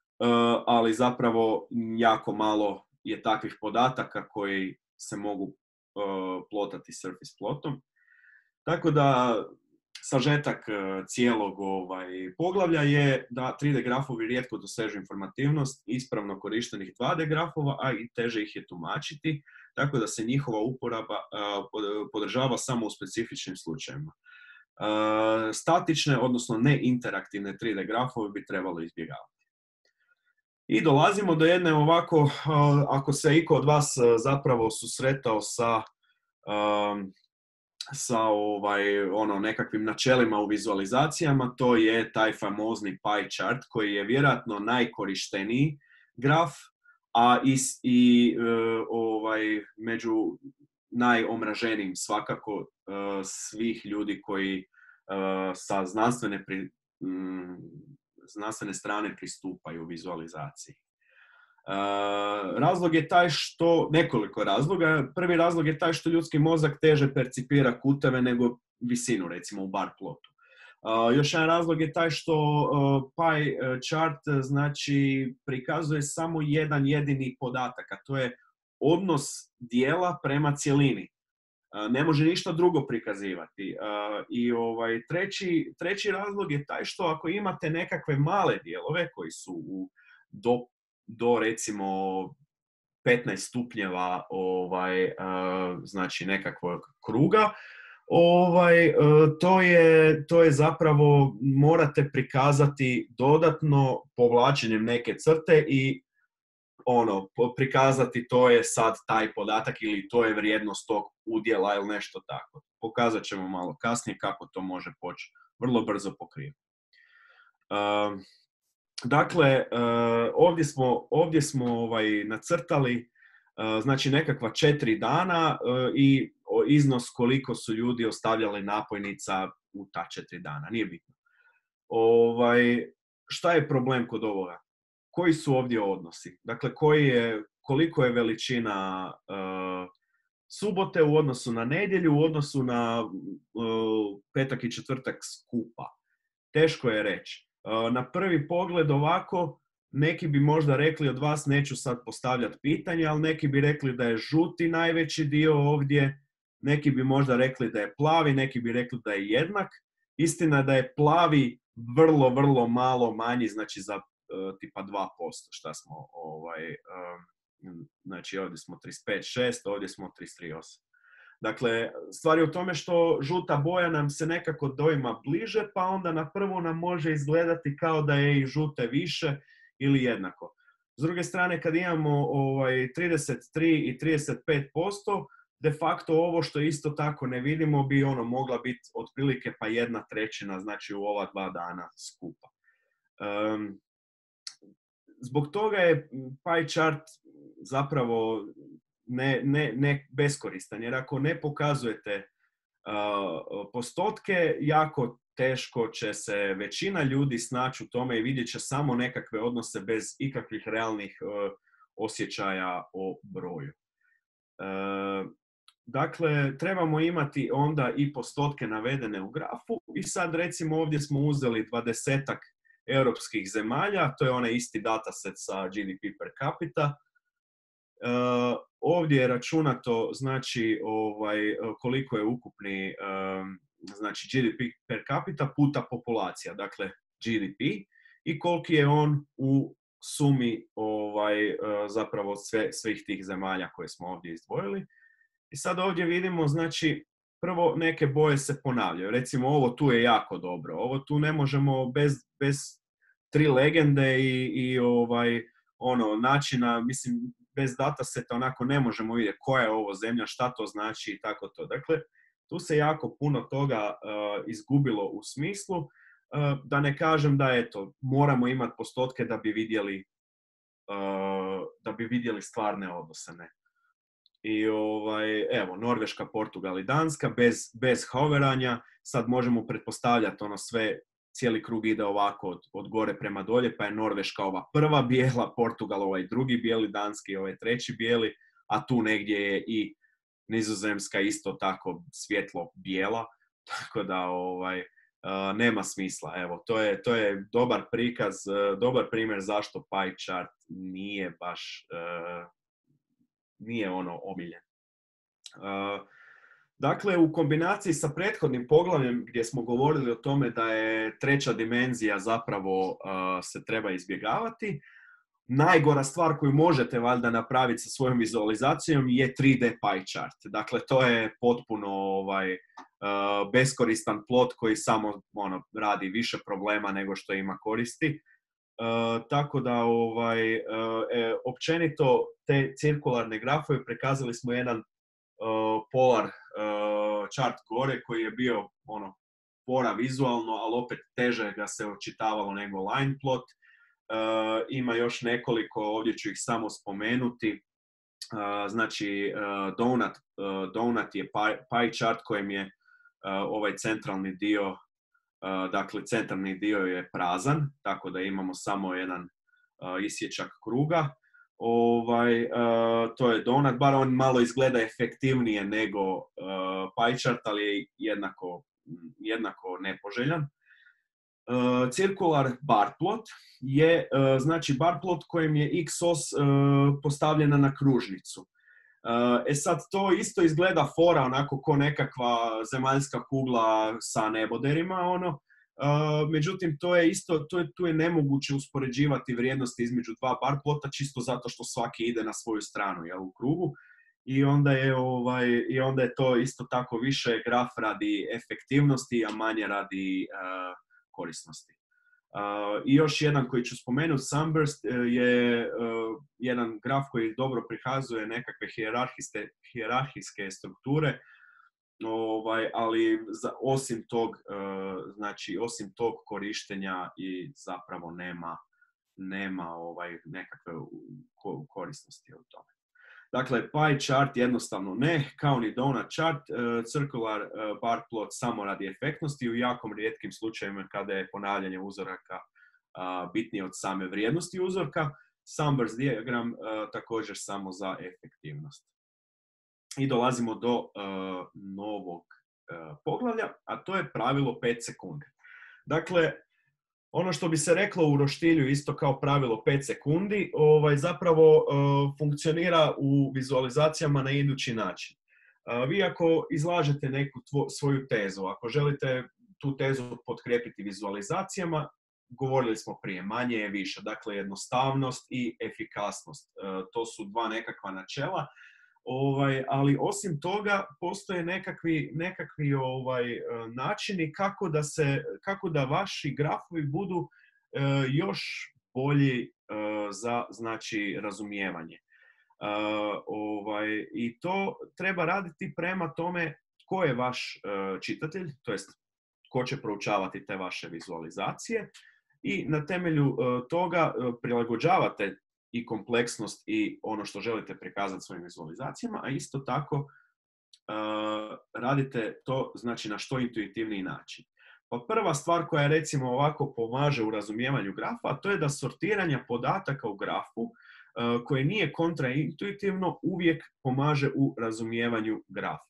ali zapravo jako malo je takvih podataka koji se mogu uh, plotati surface plotom. Tako da sažetak cijelog ovaj, poglavlja je da tri D grafovi rijetko dosežu informativnost ispravno korištenih dva D grafova, a i teže ih je tumačiti, tako da se njihova uporaba uh, podržava samo u specifičnim slučajevima. Uh, statične, odnosno neinteraktivne tri D grafove bi trebalo izbjegavati. I dolazimo do jedne ovako, uh, ako se iko od vas uh, zapravo susretao sa um, sa ovaj, ono, nekakvim načelima u vizualizacijama, to je taj famozni pie chart koji je vjerojatno najkorišteniji graf, a i, i uh, ovaj, među najomraženijim svakako uh, svih ljudi koji uh, sa znanstvene, pri, um, znanstvene strane pristupaju vizualizaciji. Uh, razlog je taj što, nekoliko razloga, prvi razlog je taj što ljudski mozak teže percipira kuteve nego visinu, recimo u bar plotu. Uh, još jedan razlog je taj što uh, pie chart znači prikazuje samo jedan jedini podatak, a to je odnos dijela prema cjelini. Uh, ne može ništa drugo prikazivati. Uh, I ovaj, treći, treći razlog je taj što ako imate nekakve male dijelove koji su u do do recimo petnaest stupnjeva ovaj, uh, znači nekakvog kruga, ovaj, uh, to, je, to je zapravo morate prikazati dodatno povlačenjem neke crte i ono, prikazati to je sad taj podatak ili to je vrijednost tog udjela ili nešto tako. Pokazat ćemo malo kasnije kako to može poći vrlo brzo pokrivati. Uh, dakle, uh, ovdje smo, ovdje smo ovaj, nacrtali uh, znači nekakva četiri dana uh, i iznos koliko su ljudi ostavljali napojnica u ta četiri dana. Nije bitno. Ovaj, šta je problem kod ovoga? Koji su ovdje odnosi? Dakle, koji je, koliko je veličina uh, subote u odnosu na nedjelju, u odnosu na uh, petak i četvrtak skupa? Teško je reći. Uh, na prvi pogled ovako, neki bi možda rekli od vas, neću sad postavljati pitanje, ali neki bi rekli da je žuti najveći dio ovdje, neki bi možda rekli da je plavi, neki bi rekli da je jednak. Istina da je plavi vrlo, vrlo malo manji, znači za uh, tipa dva posto, šta smo, ovaj, um, znači ovdje smo trideset pet zarez šest, ovdje smo trideset tri zarez osam. Dakle, stvar je u tome što žuta boja nam se nekako doima bliže, pa onda na prvu nam može izgledati kao da je i žute više ili jednako. S druge strane, kad imamo ovaj, trideset tri i trideset pet posto, de facto ovo što isto tako ne vidimo bi ono mogla biti otprilike pa jedna trećina, znači u ova dva dana skupa. Um, zbog toga je pie chart zapravo ne, ne, ne beskoristan, jer ako ne pokazujete uh, postotke, jako teško će se većina ljudi snaći u tome i vidjet će samo nekakve odnose bez ikakvih realnih uh, osjećaja o broju. Uh, Dakle, trebamo imati onda i postotke navedene u grafu i sad recimo ovdje smo uzeli dvadesetak europskih zemalja, to je onaj isti dataset sa G D P per capita. Uh, ovdje je računato znači ovaj, koliko je ukupni um, znači G D P per capita puta populacija, dakle G D P i koliki je on u sumi ovaj, uh, zapravo sve, svih tih zemalja koje smo ovdje izdvojili. I sad ovdje vidimo, znači, prvo neke boje se ponavljaju. Recimo, ovo tu je jako dobro. Ovo tu ne možemo bez, bez tri legende i, i ovaj, ono, načina, mislim, bez dataseta onako ne možemo vidjeti koja je ovo zemlja, šta to znači i tako to. Dakle, tu se jako puno toga uh, izgubilo u smislu, uh, da ne kažem da, eto, moramo imati postotke da bi vidjeli, uh, da bi vidjeli stvarne odnose, ne. I ovaj, evo, Norveška, Portugal i Danska, bez, bez hoveranja, sad možemo pretpostavljati ono sve, cijeli krug ide ovako od, od gore prema dolje, pa je Norveška ova prva bijela, Portugal ovaj drugi bijeli, Danski ovaj treći bijeli, a tu negdje je i Nizozemska isto tako svjetlo bijela, tako da ovaj, uh, nema smisla. Evo, to je, to je dobar prikaz, uh, dobar primjer zašto pie chart nije baš... Uh, nije ono omiljen. Uh, dakle, u kombinaciji sa prethodnim poglavljem gdje smo govorili o tome da je treća dimenzija zapravo uh, se treba izbjegavati, najgora stvar koju možete valjda napraviti sa svojom vizualizacijom je tri D pie chart. Dakle, to je potpuno ovaj, uh, beskoristan plot koji samo ono, radi više problema nego što ima koristi. Uh, tako da ovaj, uh, e, općenito te cirkularne grafove prikazali smo jedan uh, polar uh, chart gore koji je bio ono, pora vizualno, ali opet teže ga se očitavalo nego line plot. Uh, ima još nekoliko, ovdje ću ih samo spomenuti. Uh, znači uh, donut, uh, donut je pie, pie chart kojem je uh, ovaj centralni dio Uh, dakle, centralni dio je prazan, tako da imamo samo jedan uh, isječak kruga. Ovaj, uh, to je donut, bar on malo izgleda efektivnije nego uh, pie chart, ali je jednako, jednako nepoželjan. Uh, cirkular bar plot je uh, znači bar plot kojem je x-os uh, postavljena na kružnicu. E sad, to isto izgleda fora, onako ko nekakva zemaljska kugla sa neboderima, ono. Međutim, to je isto, to je, tu je nemoguće uspoređivati vrijednosti između dva bar plota, čisto zato što svaki ide na svoju stranu, jel, u krugu. I onda je, ovaj, i onda je to isto tako više graf radi efektivnosti, a manje radi uh, korisnosti. Uh, I još jedan koji ću spomenuti, Sunburst, je uh, jedan graf koji dobro prikazuje nekakve hijerarhijske, hijerarhijske strukture, ovaj, ali za, osim tog, uh, znači, osim tog korištenja i zapravo nema, nema ovaj, nekakve korisnosti u tome. Dakle, pie chart jednostavno ne, kao ni donut chart, uh, circular uh, bar plot samo radi efektnosti u jakom rijetkim slučajevima kada je ponavljanje uzoraka uh, bitnije od same vrijednosti uzorka. Sunburst dijagram uh, također samo za efektivnost. I dolazimo do uh, novog uh, poglavlja, a to je pravilo pet sekundi. Dakle, ono što bi se reklo u roštilju isto kao pravilo pet sekundi, ovaj, zapravo uh, funkcionira u vizualizacijama na idući način. Uh, vi ako izlažete neku tvo, svoju tezu, ako želite tu tezu potkrijepiti vizualizacijama, govorili smo prije, manje je više. Dakle, jednostavnost i efikasnost. Uh, to su dva nekakva načela. Ovaj, ali osim toga postoje nekakvi, nekakvi ovaj, načini kako da, se, kako da vaši grafovi budu uh, još bolji uh, za znači, razumijevanje. Uh, ovaj, I to treba raditi prema tome tko je vaš uh, čitatelj, to jest tko će proučavati te vaše vizualizacije i na temelju uh, toga uh, prilagođavate i kompleksnost i ono što želite prikazati svojim vizualizacijama, a isto tako uh, radite to znači na što intuitivniji način. Pa prva stvar koja recimo ovako pomaže u razumijevanju grafa, to je da sortiranje podataka u grafu uh, koje nije kontraintuitivno uvijek pomaže u razumijevanju grafa.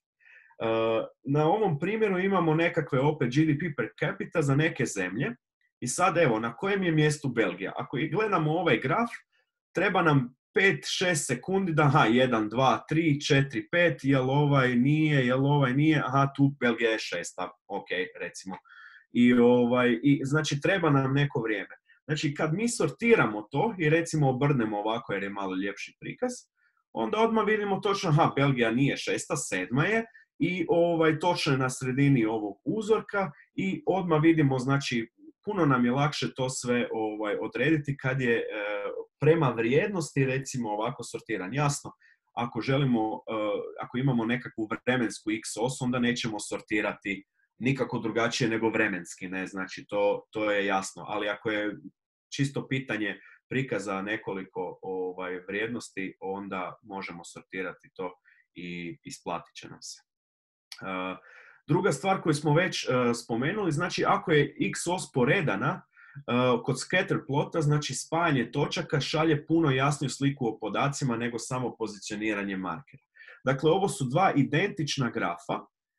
Uh, na ovom primjeru imamo nekakve opet G D P per capita za neke zemlje i sad evo na kojem je mjestu Belgija. Ako gledamo ovaj graf, treba nam pet šest sekundi da, aha, jedan, dva, tri, četiri, pet, jel ovaj nije, jel ovaj nije, aha, tu Belgija je šesta, ok, recimo. I, ovaj, i znači treba nam neko vrijeme. Znači kad mi sortiramo to i recimo obrnemo ovako jer je malo ljepši prikaz, onda odmah vidimo točno, aha, Belgija nije šesta, sedma je i ovaj, točno je na sredini ovog uzorka i odmah vidimo, znači, puno nam je lakše to sve ovaj, odrediti kad je e, prema vrijednosti recimo ovako sortiran. Jasno, ako želimo, uh, ako imamo nekakvu vremensku x-os, onda nećemo sortirati nikako drugačije nego vremenski, ne, znači to, to je jasno. Ali ako je čisto pitanje prikaza nekoliko ovaj, vrijednosti, onda možemo sortirati to i isplatit će nam se. Uh, druga stvar koju smo već uh, spomenuli, znači ako je x-os poredana, Uh, kod scatter plota, znači spajanje točaka šalje puno jasniju sliku o podacima nego samo pozicioniranje markera. Dakle, ovo su dva identična grafa.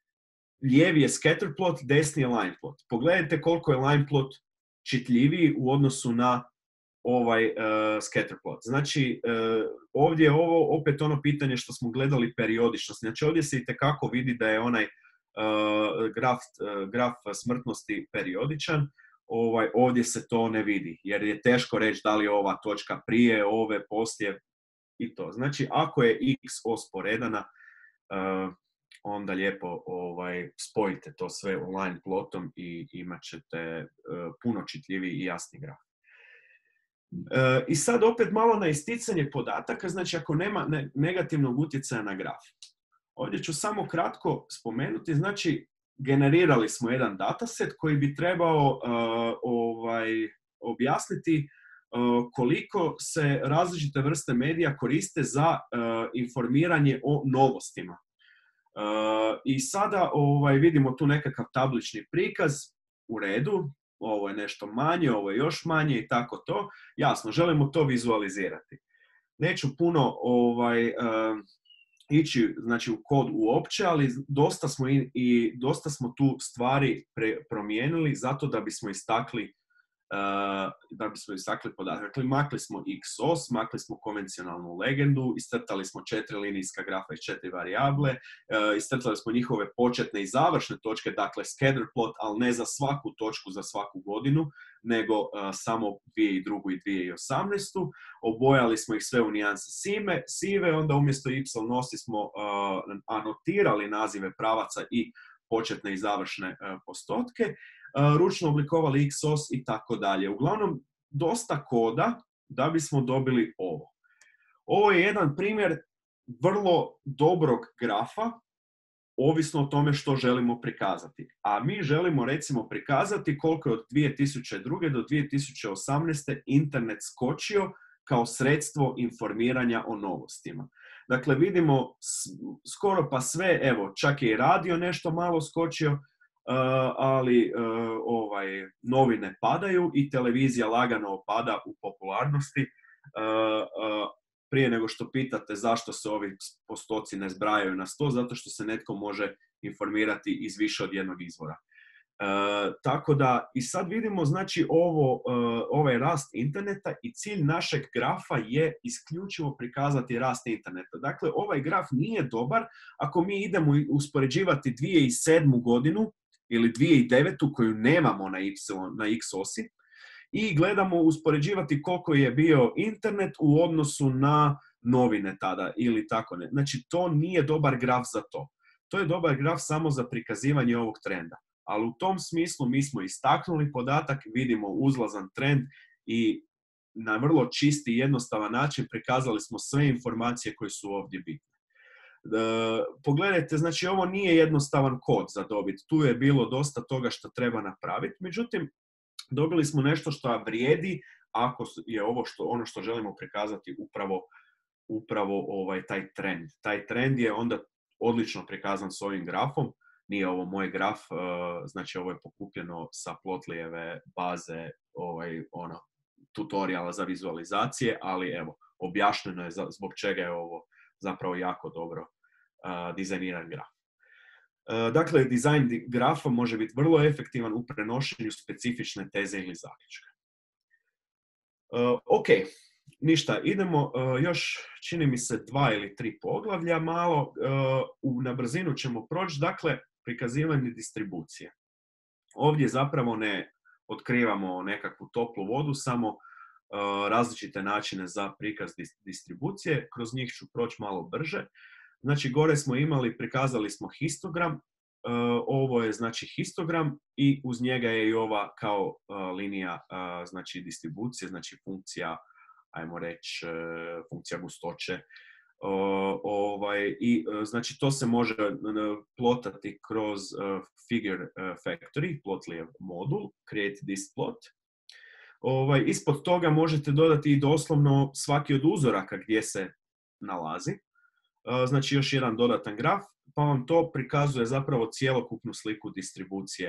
Lijevi je scatter plot, desni je line plot. Pogledajte koliko je line plot čitljiviji u odnosu na ovaj uh, scatter plot. Znači, uh, ovdje je ovo opet ono pitanje što smo gledali periodičnost. Znači, ovdje se itekako vidi da je onaj uh, graf, uh, graf smrtnosti periodičan. Ovaj, ovdje se to ne vidi, jer je teško reći da li je ova točka prije, ove, poslije i to. Znači, ako je x-os poredana, uh, onda lijepo ovaj, spojite to sve online plotom i imat ćete uh, puno čitljiviji i jasni graf. Uh, I sad opet malo na isticanje podataka, znači ako nema ne, negativnog utjecaja na graf. Ovdje ću samo kratko spomenuti, znači, generirali smo jedan dataset koji bi trebao uh, ovaj, objasniti uh, koliko se različite vrste medija koriste za uh, informiranje o novostima. Uh, I sada ovaj, vidimo tu nekakav tablični prikaz, u redu, ovo je nešto manje, ovo je još manje i tako to. Jasno, želimo to vizualizirati. Neću puno ovaj, uh, ići znači, u kod uopće, ali dosta smo, i, i dosta smo tu stvari pre, promijenili zato da bismo istakli, uh, da bismo istakli podatak. Dakle, makli smo x-os, makli smo konvencionalnu legendu, iscrtali smo četiri linijska grafa iz četiri varijable, uh, iscrtali smo njihove početne i završne točke, dakle scatter plot, ali ne za svaku točku, za svaku godinu, nego uh, samo dvije tisuće drugu i dvije tisuće osamnaestu. Obojali smo ih sve u nijanse sive, sive, onda umjesto y nosi smo uh, anotirali nazive pravaca i početne i završne uh, postotke. ručno oblikovali X O S i tako dalje. Uglavnom, dosta koda da bismo dobili ovo. Ovo je jedan primjer vrlo dobrog grafa, ovisno o tome što želimo prikazati. A mi želimo recimo prikazati koliko je od dvije tisuće druge do dvije tisuće osamnaeste internet skočio kao sredstvo informiranja o novostima. Dakle, vidimo skoro pa sve, evo, čak je i radio nešto malo skočio, ali ovaj, novine padaju i televizija lagano opada u popularnosti. Prije nego što pitate zašto se ovi postoci ne zbrajaju na sto, zato što se netko može informirati iz više od jednog izvora. E, tako da i sad vidimo znači ovo, e, ovaj rast interneta i cilj našeg grafa je isključivo prikazati rast interneta. Dakle, ovaj graf nije dobar ako mi idemo uspoređivati dvije tisuće sedmu godinu ili dvije tisuće devetu koju nemamo na, Y, na X osi i gledamo uspoređivati koliko je bio internet u odnosu na novine tada ili tako ne. Znači, to nije dobar graf za to. To je dobar graf samo za prikazivanje ovog trenda. Ali u tom smislu mi smo istaknuli podatak, vidimo uzlazan trend i na vrlo čisti i jednostavan način prikazali smo sve informacije koje su ovdje bitne. E, pogledajte, znači ovo nije jednostavan kod za dobiti. Tu je bilo dosta toga što treba napraviti. Međutim, dobili smo nešto što vrijedi ako je ovo što, ono što želimo prikazati upravo, upravo ovaj, taj trend. Taj trend je onda odlično prikazan s ovim grafom. Nije ovo moj graf, znači ovo je pokupljeno sa Plotlijeve baze ovaj, ono, tutoriala za vizualizacije, ali evo, objašnjeno je zbog čega je ovo zapravo jako dobro uh, dizajniran graf. Uh, dakle, dizajn grafa može biti vrlo efektivan u prenošenju specifične teze ili zaključka. Uh, ok, ništa, idemo uh, još, čini mi se, dva ili tri poglavlja malo. Uh, na brzinu ćemo proći, dakle, prikazivanje distribucije. Ovdje zapravo ne otkrivamo nekakvu toplu vodu, samo uh, različite načine za prikaz distribucije. Kroz njih ću proći malo brže. Znači, gore smo imali, prikazali smo histogram. Uh, ovo je znači histogram i uz njega je i ova kao uh, linija uh, znači distribucije, znači funkcija, ajmo reći, uh, funkcija gustoće. Uh, ovaj, i uh, znači to se može uh, plotati kroz uh, figure uh, factory, Plotlijev modul, create this plot. Ovaj, ispod toga možete dodati i doslovno svaki od uzoraka gdje se nalazi. Uh, znači još jedan dodatan graf, pa vam to prikazuje zapravo cjelokupnu sliku distribucije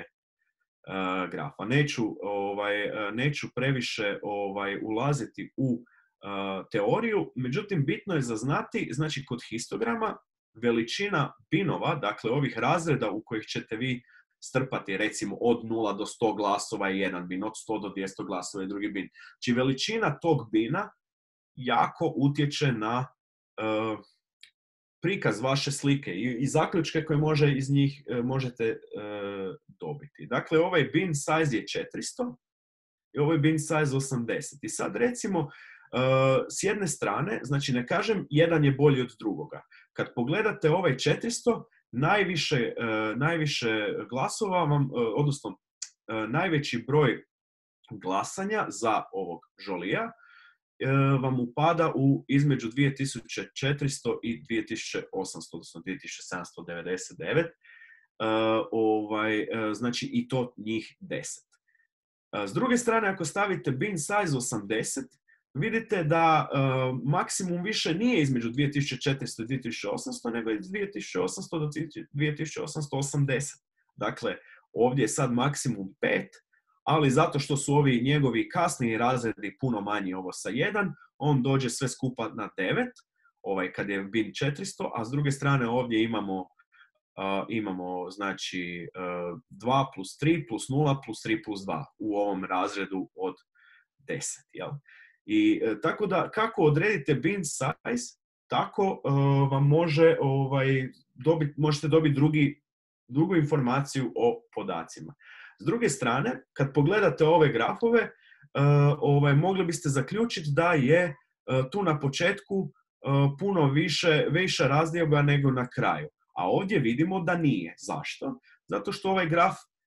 uh, grafa. Neću, ovaj, uh, neću previše ovaj, ulaziti u Uh, teoriju, međutim bitno je za znati, znači kod histograma veličina binova, dakle ovih razreda u kojih ćete vi strpati recimo od nula do sto glasova je jedan bin, od sto do dvjesto glasova je drugi bin. Znači veličina tog bina jako utječe na uh, prikaz vaše slike i, i zaključke koje može iz njih uh, možete uh, dobiti. Dakle, ovaj bin size je četiristo i ovaj bin size osamdeset. I sad recimo Uh, s jedne strane, znači ne kažem jedan je bolji od drugoga. Kad pogledate ovaj četiristo, najviše, uh, najviše glasova vam, uh, odnosno uh, najveći broj glasanja za ovog Jolija uh, vam upada u između dvije tisuće četiristo i dvije tisuće osamsto, odnosno dvije tisuće sedamsto devedeset devet. Uh, ovaj, uh, znači i to njih deset. Uh, s druge strane, ako stavite bin size osamdeset, vidite da uh, maksimum više nije između dvije tisuće četiristo i dvije tisuće osamsto, nego je dvije tisuće osamsto do dvije tisuće osamsto osamdeset. Dakle, ovdje je sad maksimum pet, ali zato što su ovi njegovi kasniji razredi puno manji, ovo sa jedan, on dođe sve skupa na devet, ovaj, kad je bin četiristo, a s druge strane ovdje imamo, uh, imamo znači, uh, dva plus tri plus nula plus tri plus dva u ovom razredu od deset. Jel? I e, tako da kako odredite bin size, tako e, vam može, ovaj, dobit, možete dobiti drugi, drugu informaciju o podacima. S druge strane, kad pogledate ove grafove, e, ovaj, mogli biste zaključiti da je e, tu na početku e, puno više, više razdioba nego na kraju. A ovdje vidimo da nije. Zašto? Zato što ovaj graf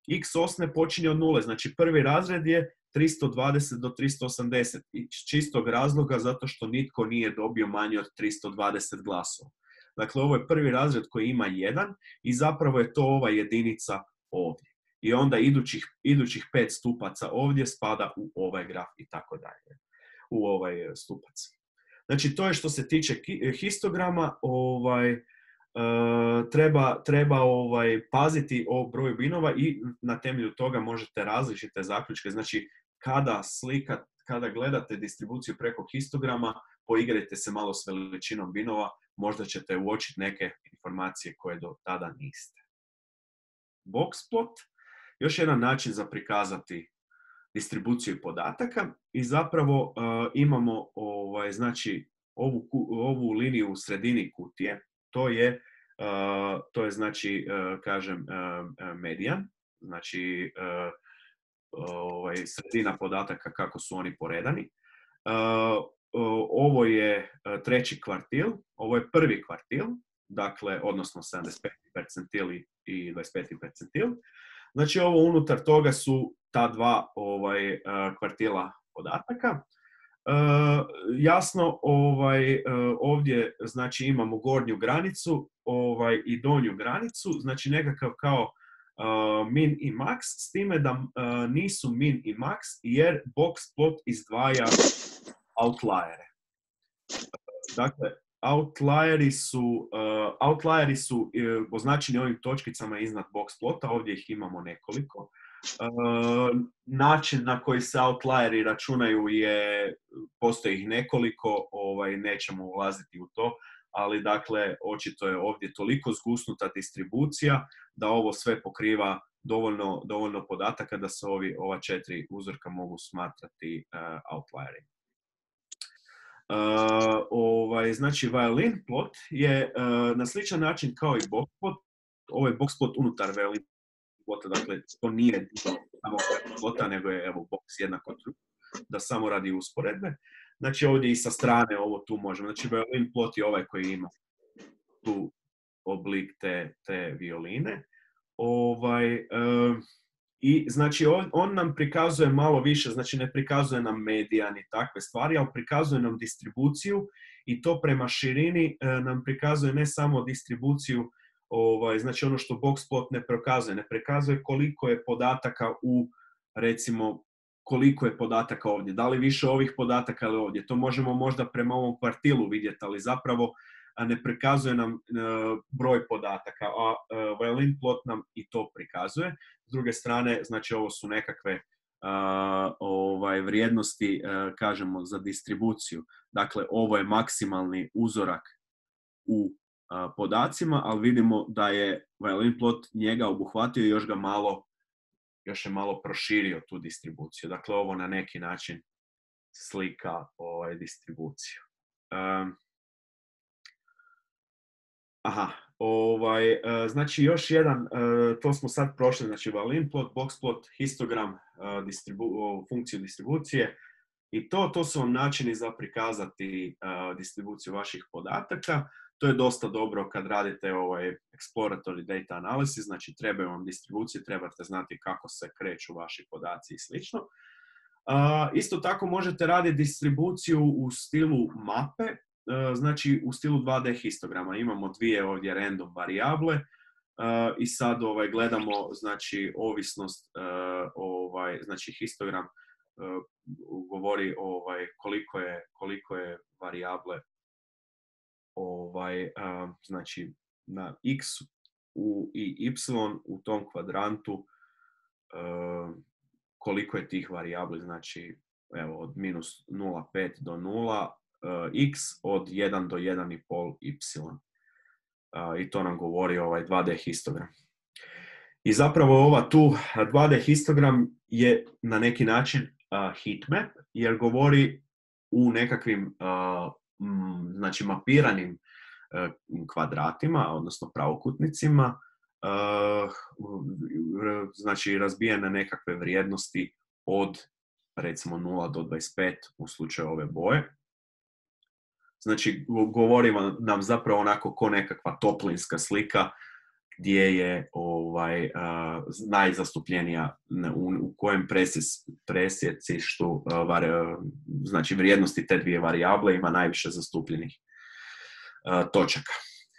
X osme počinje od nule, znači prvi razred je tristo dvadeset do tristo osamdeset. Iz čistog razloga zato što nitko nije dobio manje od tristo dvadeset glasova. Dakle, ovo je prvi razred koji ima jedan i zapravo je to ova jedinica ovdje. I onda idućih, idućih pet stupaca ovdje spada u ovaj graf i tako dalje. U ovaj stupac. Znači, to je što se tiče histograma. Ovaj, Uh, treba, treba ovaj, paziti o broju binova i na temelju toga možete različite zaključke. Znači, kada slika, kada gledate distribuciju preko histograma, poigrajte se malo s veličinom binova, možda ćete uočiti neke informacije koje do tada niste. Boxplot, još jedan način za prikazati distribuciju podataka i zapravo uh, imamo ovaj, znači, ovu, ovu liniju u sredini kutije. To je, uh, to je znači, uh, kažem, uh, medijan, znači uh, ovaj, sredina podataka kako su oni poredani. Uh, uh, ovo je uh, treći kvartil, ovo je prvi kvartil, dakle, odnosno sedamdeset peti percentil i dvadeset peti percentil. Znači, ovo unutar toga su ta dva ovaj, uh, kvartila podataka. Uh, jasno, ovaj, uh, ovdje znači, imamo gornju granicu ovaj, i donju granicu, znači nekakav kao uh, min i max, s time da uh, nisu min i max jer boxplot izdvaja outliere. Dakle, outlieri su, uh, outlieri su uh, označeni ovim točkicama iznad boxplota, ovdje ih imamo nekoliko. Uh, način na koji se outlieri računaju je, postoji ih nekoliko, ovaj, nećemo ulaziti u to, ali dakle, očito je ovdje toliko zgusnuta distribucija da ovo sve pokriva dovoljno, dovoljno podataka da se ovi, ova četiri uzorka mogu smatrati uh, outlieri. Uh, ovaj, znači, violin plot je uh, na sličan način kao i boxplot. Ovo je boxplot unutar violin plota, dakle, to nije samo plota, nego je evo, box jednako true, da samo radi usporedbe. Znači, ovdje i sa strane ovo tu možemo. Znači, violin plot je ovaj koji ima tu oblik te, te violine. Ovaj, uh, I znači on, on nam prikazuje malo više, znači ne prikazuje nam medijan i takve stvari, ali prikazuje nam distribuciju i to prema širini e, nam prikazuje ne samo distribuciju, ovaj, znači ono što boxplot ne prikazuje, ne prikazuje koliko je podataka u, recimo, koliko je podataka ovdje, da li više ovih podataka ili ovdje. To možemo možda prema ovom kvartilu vidjeti, ali zapravo ne prikazuje nam uh, broj podataka, a uh, violin plot nam i to prikazuje. S druge strane, znači ovo su nekakve uh, ovaj, vrijednosti, uh, kažemo, za distribuciju. Dakle, ovo je maksimalni uzorak u uh, podacima, ali vidimo da je violin plot njega obuhvatio i još ga malo, još je malo proširio tu distribuciju. Dakle, ovo na neki način slika ovaj, distribuciju. Um, Aha, ovaj, uh, znači još jedan, uh, to smo sad prošli, znači violin plot, boxplot, histogram, uh, distribu, uh, funkciju distribucije i to, to su vam načini za prikazati uh, distribuciju vaših podataka. To je dosta dobro kad radite ovaj exploratory data analysis, znači trebaju vam distribucije, trebate znati kako se kreću vaši podaci i slično. Uh, isto tako možete raditi distribuciju u stilu mape, znači u stilu dva D histograma. Imamo dvije ovdje random varijable uh, i sad ovaj, gledamo znači ovisnost, uh, ovaj, znači histogram uh, govori ovaj, koliko je, koliko je varijable ovaj, uh, znači na x u, i y u tom kvadrantu uh, koliko je tih varijabli, znači evo od minus nula zarez pet do nula, Uh, x od jedan do jedan i pol y. Uh, I to nam govori ovaj dva D histogram. I zapravo ova tu dva D histogram je na neki način uh, heatmap, jer govori u nekakvim uh, m, znači mapiranim uh, kvadratima, odnosno pravokutnicima, uh, znači razbijene nekakve vrijednosti od recimo nula do dvadeset pet u slučaju ove boje. Znači, govori nam zapravo onako ko nekakva toplinska slika gdje je ovaj, uh, najzastupljenija, u, u kojem presjecištu uh, var, uh, znači vrijednosti te dvije varijable ima najviše zastupljenih uh, točaka.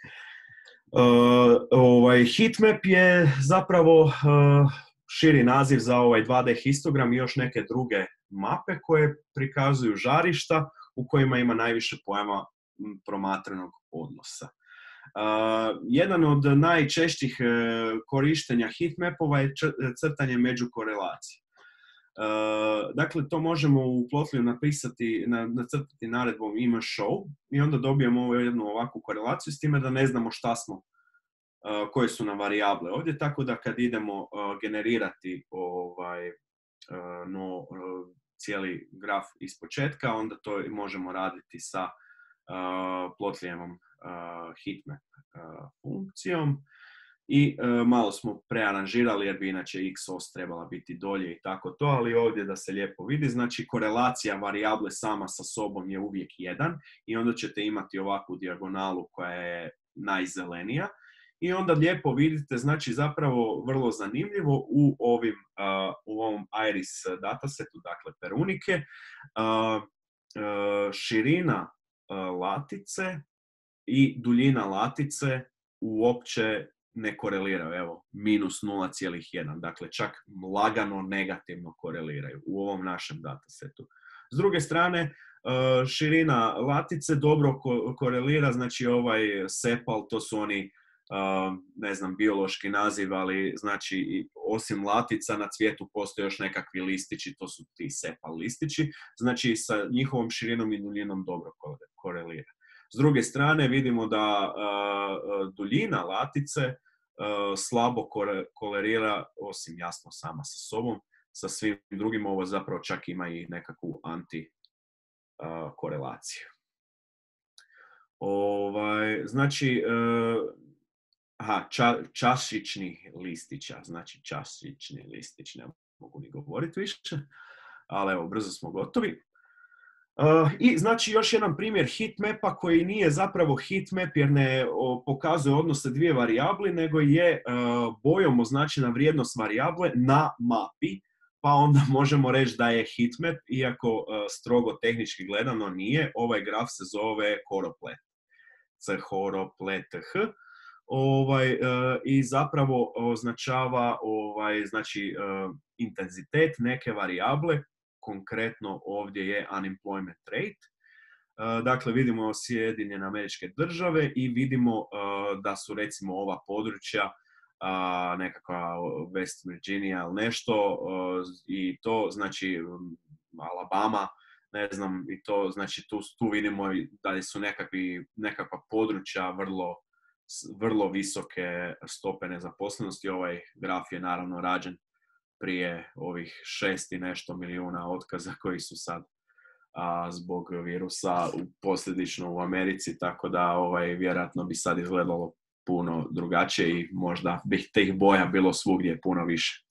Uh, ovaj, heatmap je zapravo uh, širi naziv za ovaj dva de histogram i još neke druge mape koje prikazuju žarišta u kojima ima najviše pojama promatranog odnosa. Uh, jedan od najčešćih uh, korištenja heatmapova je crtanje međukorelacije. Uh, dakle, to možemo u Plotliju napisati, na, nacrtati naredbom image show i onda dobijemo jednu ovakvu korelaciju s time da ne znamo šta smo, uh, koje su nam varijable ovdje, tako da kad idemo uh, generirati ovaj, uh, no, uh, cijeli graf iz početka, onda to možemo raditi sa uh, Plotlijevom uh, heatmap uh, funkcijom. I uh, malo smo prearanžirali jer bi inače x-os trebala biti dolje i tako to, ali ovdje da se lijepo vidi, znači korelacija varijable sama sa sobom je uvijek jedan i onda ćete imati ovakvu dijagonalu koja je najzelenija i onda lijepo vidite, znači zapravo vrlo zanimljivo u, ovim, uh, u ovom iris datasetu, dakle perunike, uh, uh, širina uh, latice i duljina latice uopće ne koreliraju, evo, minus nula zarez jedan, dakle čak lagano negativno koreliraju u ovom našem datasetu. S druge strane, širina latice dobro korelira, znači ovaj sepal, to su oni, ne znam, biološki naziv, ali znači osim latica na cvijetu postoje još nekakvi listići, to su ti sepal listići, znači sa njihovom širinom i duljinom dobro korelira. S druge strane vidimo da uh, duljina latice uh, slabo korelira, osim jasno sama sa sobom, sa svim drugim, ovo zapravo čak ima i nekakvu anti uh, korelaciju. Ovaj, znači, uh, aha, ča, čašični listića, znači čašični listić, ne mogu ni govoriti više, ali evo, brzo smo gotovi. Uh, I znači još jedan primjer heatmapa koji nije zapravo heatmap jer ne o, pokazuje odnose dvije varijable, nego je uh, bojom označena vrijednost varijable na mapi, pa onda možemo reći da je heatmap, iako uh, strogo tehnički gledano nije. Ovaj graf se zove Choroplet, C Choroplet H, ovaj, uh, i zapravo označava ovaj, znači, uh, intenzitet neke varijable. Konkretno ovdje je unemployment rate. Dakle, vidimo Sjedinjene Američke Države i vidimo da su recimo ova područja nekakva West Virginia ili nešto i to znači Alabama, ne znam, i to znači tu, tu vidimo da su nekakvi, nekakva područja vrlo, vrlo visoke stope nezaposlenosti. Ovaj graf je naravno rađen prije ovih šest i nešto milijuna otkaza koji su sad a, zbog virusa posljedično u Americi, tako da ovaj, vjerojatno bi sad izgledalo puno drugačije i možda bi tih boja bilo svugdje puno više.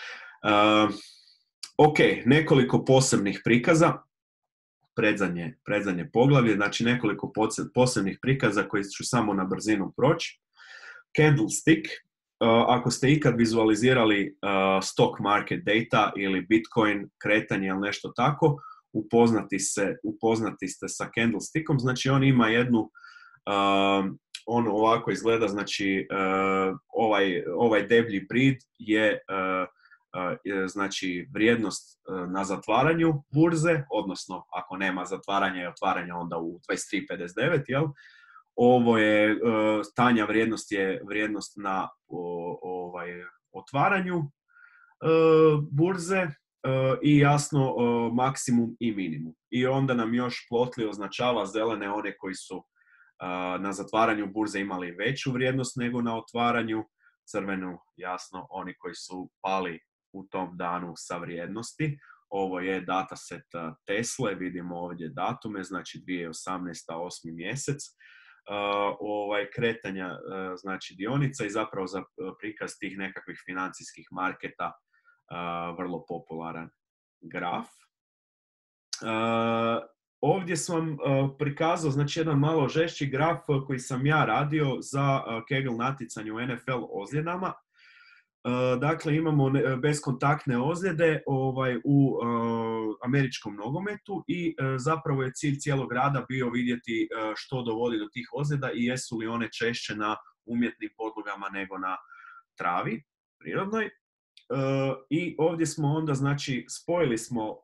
Uh, ok, nekoliko posebnih prikaza, predzadnje, predzadnje poglavlje, znači nekoliko posebnih prikaza koji ću samo na brzinu proći. Candlestick. Uh, ako ste ikad vizualizirali uh, stock market data ili Bitcoin kretanje ili nešto tako, upoznati, se, upoznati ste sa candlestickom. Znači on ima jednu, uh, on ovako izgleda, znači uh, ovaj, ovaj deblji brid je uh, uh, znači vrijednost uh, na zatvaranju burze, odnosno ako nema zatvaranja i otvaranja onda u dvadeset tri pedeset devet, jel? Ovo je, uh, tanja vrijednost je vrijednost na o, ovaj, otvaranju uh, burze uh, i jasno uh, maksimum i minimum. I onda nam još Plotly označava zelene one koji su uh, na zatvaranju burze imali veću vrijednost nego na otvaranju, crvenu jasno oni koji su pali u tom danu sa vrijednosti. Ovo je dataset Tesle, vidimo ovdje datume, znači dvije tisuće osamnaeste. osmi mjesec. Uh, ovaj, kretanja uh, znači dionica i zapravo za prikaz tih nekakvih financijskih marketa uh, vrlo popularan graf. Uh, ovdje sam uh, prikazao znači, jedan malo žešći graf koji sam ja radio za uh, Kegel natjecanje u N F L ozljedama. Uh, dakle, imamo ne, bezkontaktne ozljede ovaj, u uh, američkom nogometu i uh, zapravo je cilj cijelog rada bio vidjeti uh, što dovodi do tih ozljeda i jesu li one češće na umjetnim podlogama nego na travi prirodnoj. Uh, I ovdje smo onda, znači, spojili smo uh,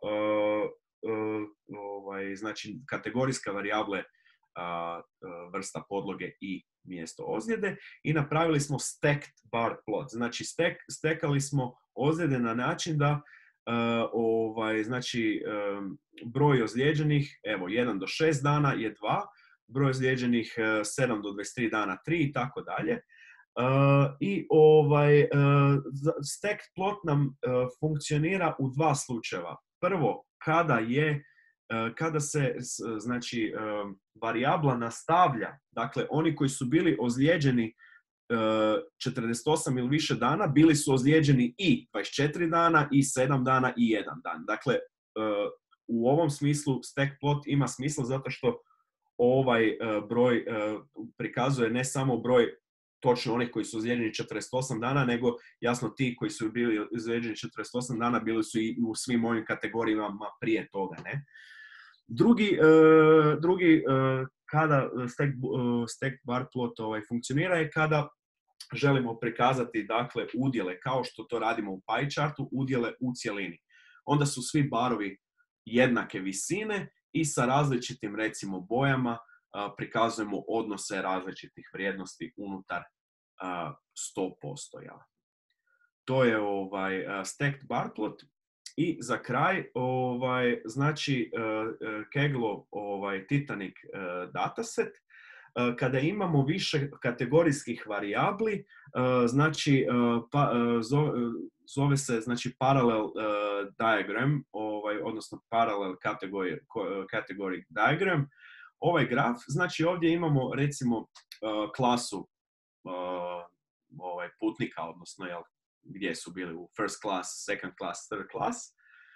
uh, ovaj, znači, kategorijske varijable uh, uh, vrsta podloge i mjesto ozljede i napravili smo stacked bar plot. Znači, stek, stekali smo ozljede na način da uh, ovaj, znači, um, broj ozlijeđenih, evo, jedan do šest dana je dva, broj ozlijeđenih uh, sedam do dvadeset tri dana tri i tako dalje. Uh, I ovaj uh, stacked plot nam uh, funkcionira u dva slučajeva. Prvo, kada je uh, kada se znači uh, varijabla nastavlja, dakle oni koji su bili ozlijeđeni uh, četrdeset osam ili više dana, bili su ozlijeđeni i dvadeset četiri dana i sedam dana i jedan dan. Dakle, uh, u ovom smislu stacked plot ima smisla zato što ovaj uh, broj uh, prikazuje ne samo broj točno onih koji su ozlijeđeni četrdeset osam dana, nego jasno ti koji su bili ozlijeđeni četrdeset osam dana bili su i u svim ovim kategorijama prije toga. Ne? Drugi, uh, drugi uh, kada stack, uh, stack bar plot ovaj, funkcionira je kada želimo prikazati dakle, udjele kao što to radimo u pie chartu, udjele u cjelini. Onda su svi barovi jednake visine i sa različitim recimo bojama prikazujemo odnose različitih vrijednosti unutar uh, sto posto. Ja. To je ovaj uh, stacked bar plot. I za kraj, ovaj, znači uh, Kegelov ovaj, Titanic uh, dataset, uh, kada imamo više kategorijskih varijabli, uh, znači uh, pa, uh, zove, zove se znači parallel uh, diagram, ovaj, odnosno parallel category, category diagram. Ovaj graf, znači ovdje imamo recimo uh, klasu uh, ovaj, putnika, odnosno jel, gdje su bili u first class, second class, third class.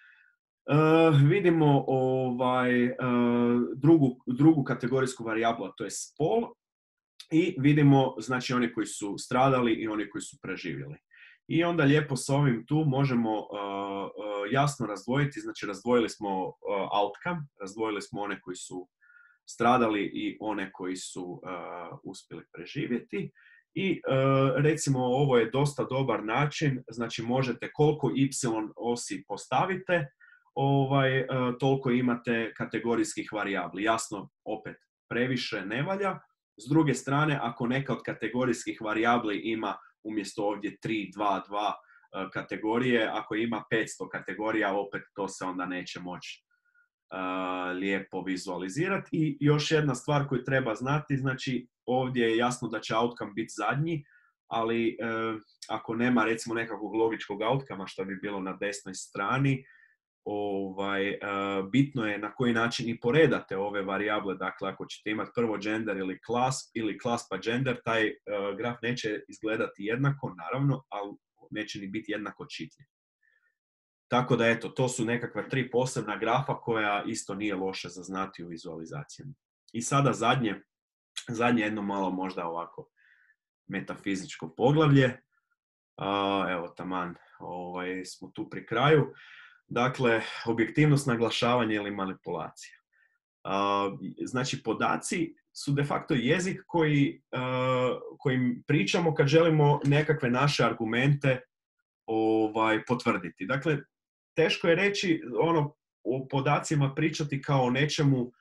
Uh, vidimo ovaj, uh, drugu, drugu kategorijsku varijablu, to je spol, i vidimo znači oni koji su stradali i oni koji su preživjeli. I onda lijepo s ovim tu možemo uh, uh, jasno razdvojiti, znači razdvojili smo uh, outcome, razdvojili smo one koji su stradali i one koji su uh, uspjeli preživjeti. I uh, recimo ovo je dosta dobar način, znači možete koliko y osi postavite, ovaj, uh, toliko imate kategorijskih varijabli. Jasno, opet, previše ne valja. S druge strane, ako neka od kategorijskih varijabli ima umjesto ovdje tri, dva, dva uh, kategorije, ako ima petsto kategorija, opet to se onda neće moći Uh, lijepo vizualizirati. I još jedna stvar koju treba znati, znači ovdje je jasno da će outcome biti zadnji, ali uh, ako nema recimo nekakvog logičkog outcome što bi bilo na desnoj strani, ovaj, uh, bitno je na koji način i poredate ove varijable. Dakle, ako ćete imati prvo gender ili klas, ili klas pa gender, taj uh, graf neće izgledati jednako, naravno, ali neće ni biti jednako čitljiv. Tako da, eto, to su nekakva tri posebna grafa koja isto nije loše za znati u vizualizacijama. I sada zadnje, zadnje jedno malo možda ovako metafizičko poglavlje. Uh, evo, taman, ovaj, smo tu pri kraju. Dakle, objektivnost, naglašavanje ili manipulacija. Uh, znači, podaci su de facto jezik koji, uh, kojim pričamo kad želimo nekakve naše argumente ovaj, potvrditi. Dakle, teško je reći ono, o podacima pričati kao o nečemu uh,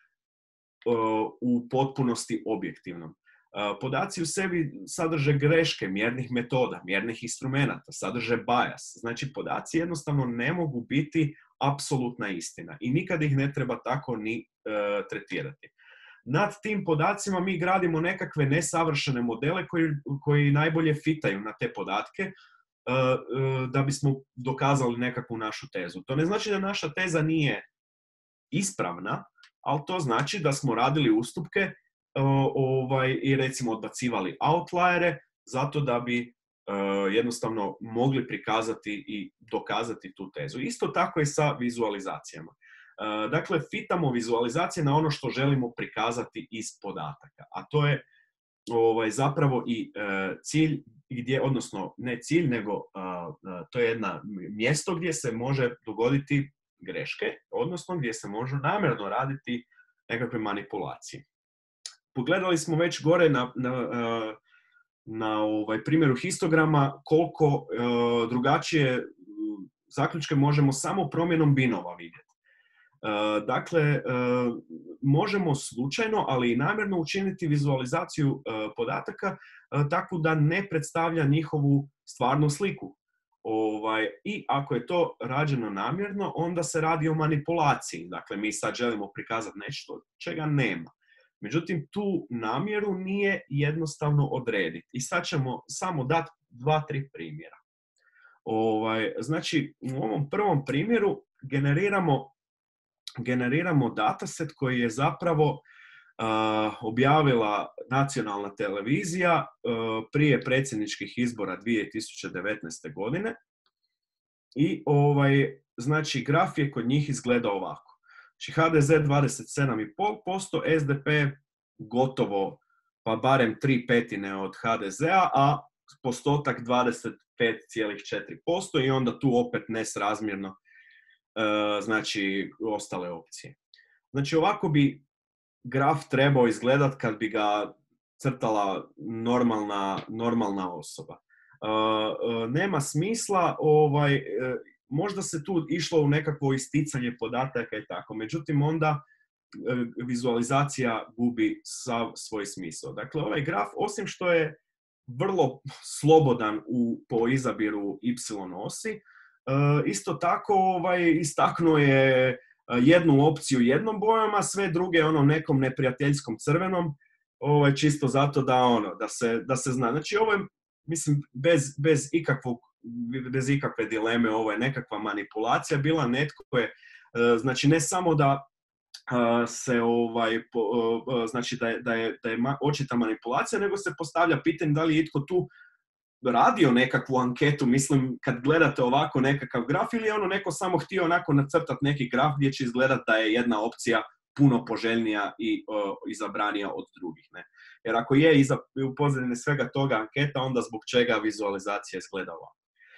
u potpunosti objektivnom. Uh, podaci u sebi sadrže greške mjernih metoda, mjernih instrumenata, sadrže bias. Znači, podaci jednostavno ne mogu biti apsolutna istina i nikad ih ne treba tako ni uh, tretirati. Nad tim podacima mi gradimo nekakve nesavršene modele koji, koji najbolje fitaju na te podatke, da bismo dokazali nekakvu našu tezu. To ne znači da naša teza nije ispravna, ali to znači da smo radili ustupke ovaj, i recimo odbacivali outliere zato da bi jednostavno mogli prikazati i dokazati tu tezu. Isto tako i sa vizualizacijama. Dakle, fitamo vizualizacije na ono što želimo prikazati iz podataka, a to je ovaj, zapravo i uh, cilj, gdje, odnosno ne cilj, nego uh, uh, to je jedno mjesto gdje se može dogoditi greške, odnosno gdje se može namjerno raditi nekakve manipulacije. Pogledali smo već gore na, na, uh, na ovaj primjeru histograma koliko uh, drugačije uh, zaključke možemo samo promjenom binova vidjeti. Uh, dakle, uh, možemo slučajno, ali i namjerno učiniti vizualizaciju uh, podataka uh, tako da ne predstavlja njihovu stvarnu sliku. Ovaj, I ako je to rađeno namjerno, onda se radi o manipulaciji. Dakle, mi sad želimo prikazati nešto čega nema. Međutim, tu namjeru nije jednostavno odrediti. I sad ćemo samo dati dva, tri primjera. Ovaj, znači, u ovom prvom primjeru generiramo generiramo dataset koji je zapravo uh, objavila nacionalna televizija uh, prije predsjedničkih izbora dvije tisuće devetnaeste. godine. I ovaj, znači, graf je kod njih izgleda ovako. Znači, ha de ze dvadeset sedam zarez pet posto, es de pe gotovo, pa barem tri petine od ha de zea, a postotak dvadeset pet zarez četiri posto i onda tu opet nesrazmjerno znači ostale opcije. Znači ovako bi graf trebao izgledat kad bi ga crtala normalna, normalna osoba. Uh, nema smisla, ovaj, uh, možda se tu išlo u nekakvo isticanje podataka i tako, međutim onda uh, vizualizacija gubi sav svoj smisao. Dakle, ovaj graf, osim što je vrlo slobodan u, po izabiru y osi, Uh, isto tako ovaj, istaknuo je jednu opciju jednom bojom, a sve druge ono nekom neprijateljskom crvenom, ovaj, čisto zato da, ono, da, se, da se zna. Znači ovo je, mislim, bez, bez, ikakvog, bez ikakve dileme, ovo je nekakva manipulacija bila, netko je, uh, znači ne samo da uh, se ovaj, po, uh, znači da je, da je, da je ma, očita manipulacija, nego se postavlja pitanje da li je itko tu radio nekakvu anketu, mislim, kad gledate ovako nekakav graf, ili je ono neko samo htio onako nacrtati neki graf gdje će izgledati da je jedna opcija puno poželjnija i uh, izabranija od drugih. Ne? Jer ako je iza, u pozadini svega toga anketa, onda zbog čega vizualizacija izgleda ovako.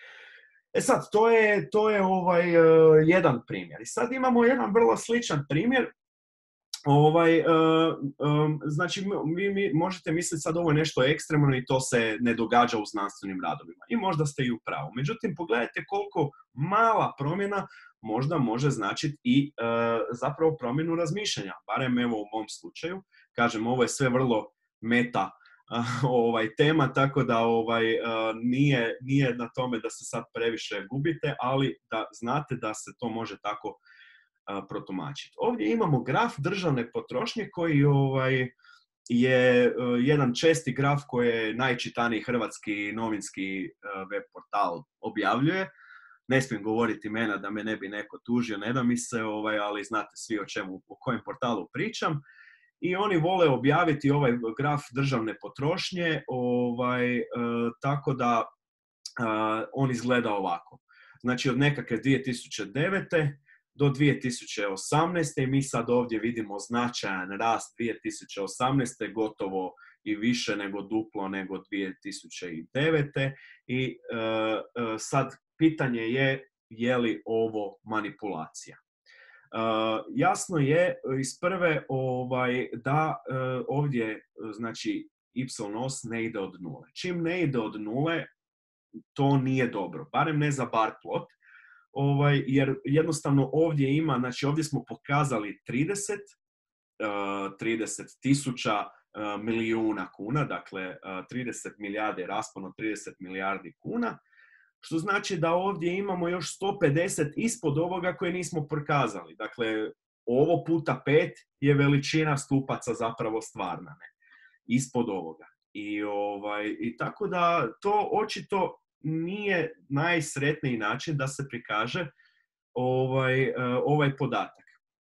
E sad, to je, to je ovaj, uh, jedan primjer. I sad imamo jedan vrlo sličan primjer. Ovaj, uh, um, znači, vi mi možete misliti sad ovo je nešto ekstremno i to se ne događa u znanstvenim radovima. I možda ste i u pravu. Međutim, pogledajte koliko mala promjena možda može značiti i uh, zapravo promjenu razmišljanja. Barem evo u mom slučaju. Kažem, ovo je sve vrlo meta uh, ovaj, tema, tako da ovaj, uh, nije, nije na tome da se sad previše gubite, ali da znate da se to može tako protumačiti. Ovdje imamo graf državne potrošnje koji ovaj, je uh, jedan česti graf koji je najčitaniji hrvatski novinski uh, web portal objavljuje. Ne smijem govoriti imena da me ne bi neko tužio, ne da mi se, ovaj, ali znate svi o čemu, o kojem portalu pričam. I oni vole objaviti ovaj graf državne potrošnje, ovaj, uh, tako da uh, on izgleda ovako. Znači od nekakve dvije tisuće devete do dvije tisuće osamnaeste. i mi sad ovdje vidimo značajan rast dvije tisuće osamnaeste. gotovo i više nego duplo nego dvije tisuće devete. I uh, uh, sad pitanje je je li ovo manipulacija. Uh, jasno je iz prve ovaj, da uh, ovdje znači y os ne ide od nule. Čim ne ide od nule, to nije dobro. Barem ne za bar plot. Ovaj, jer jednostavno ovdje ima, znači ovdje smo pokazali trideset, trideset tisuća uh, milijuna kuna, dakle uh, trideset milijardi, raspon od trideset milijardi kuna, što znači da ovdje imamo još sto pedeset ispod ovoga koje nismo prikazali. Dakle, ovo puta pet je veličina stupaca zapravo stvarna, ne? Ispod ovoga. I, ovaj, i tako da to očito nije najsretniji način da se prikaže ovaj, uh, ovaj podatak.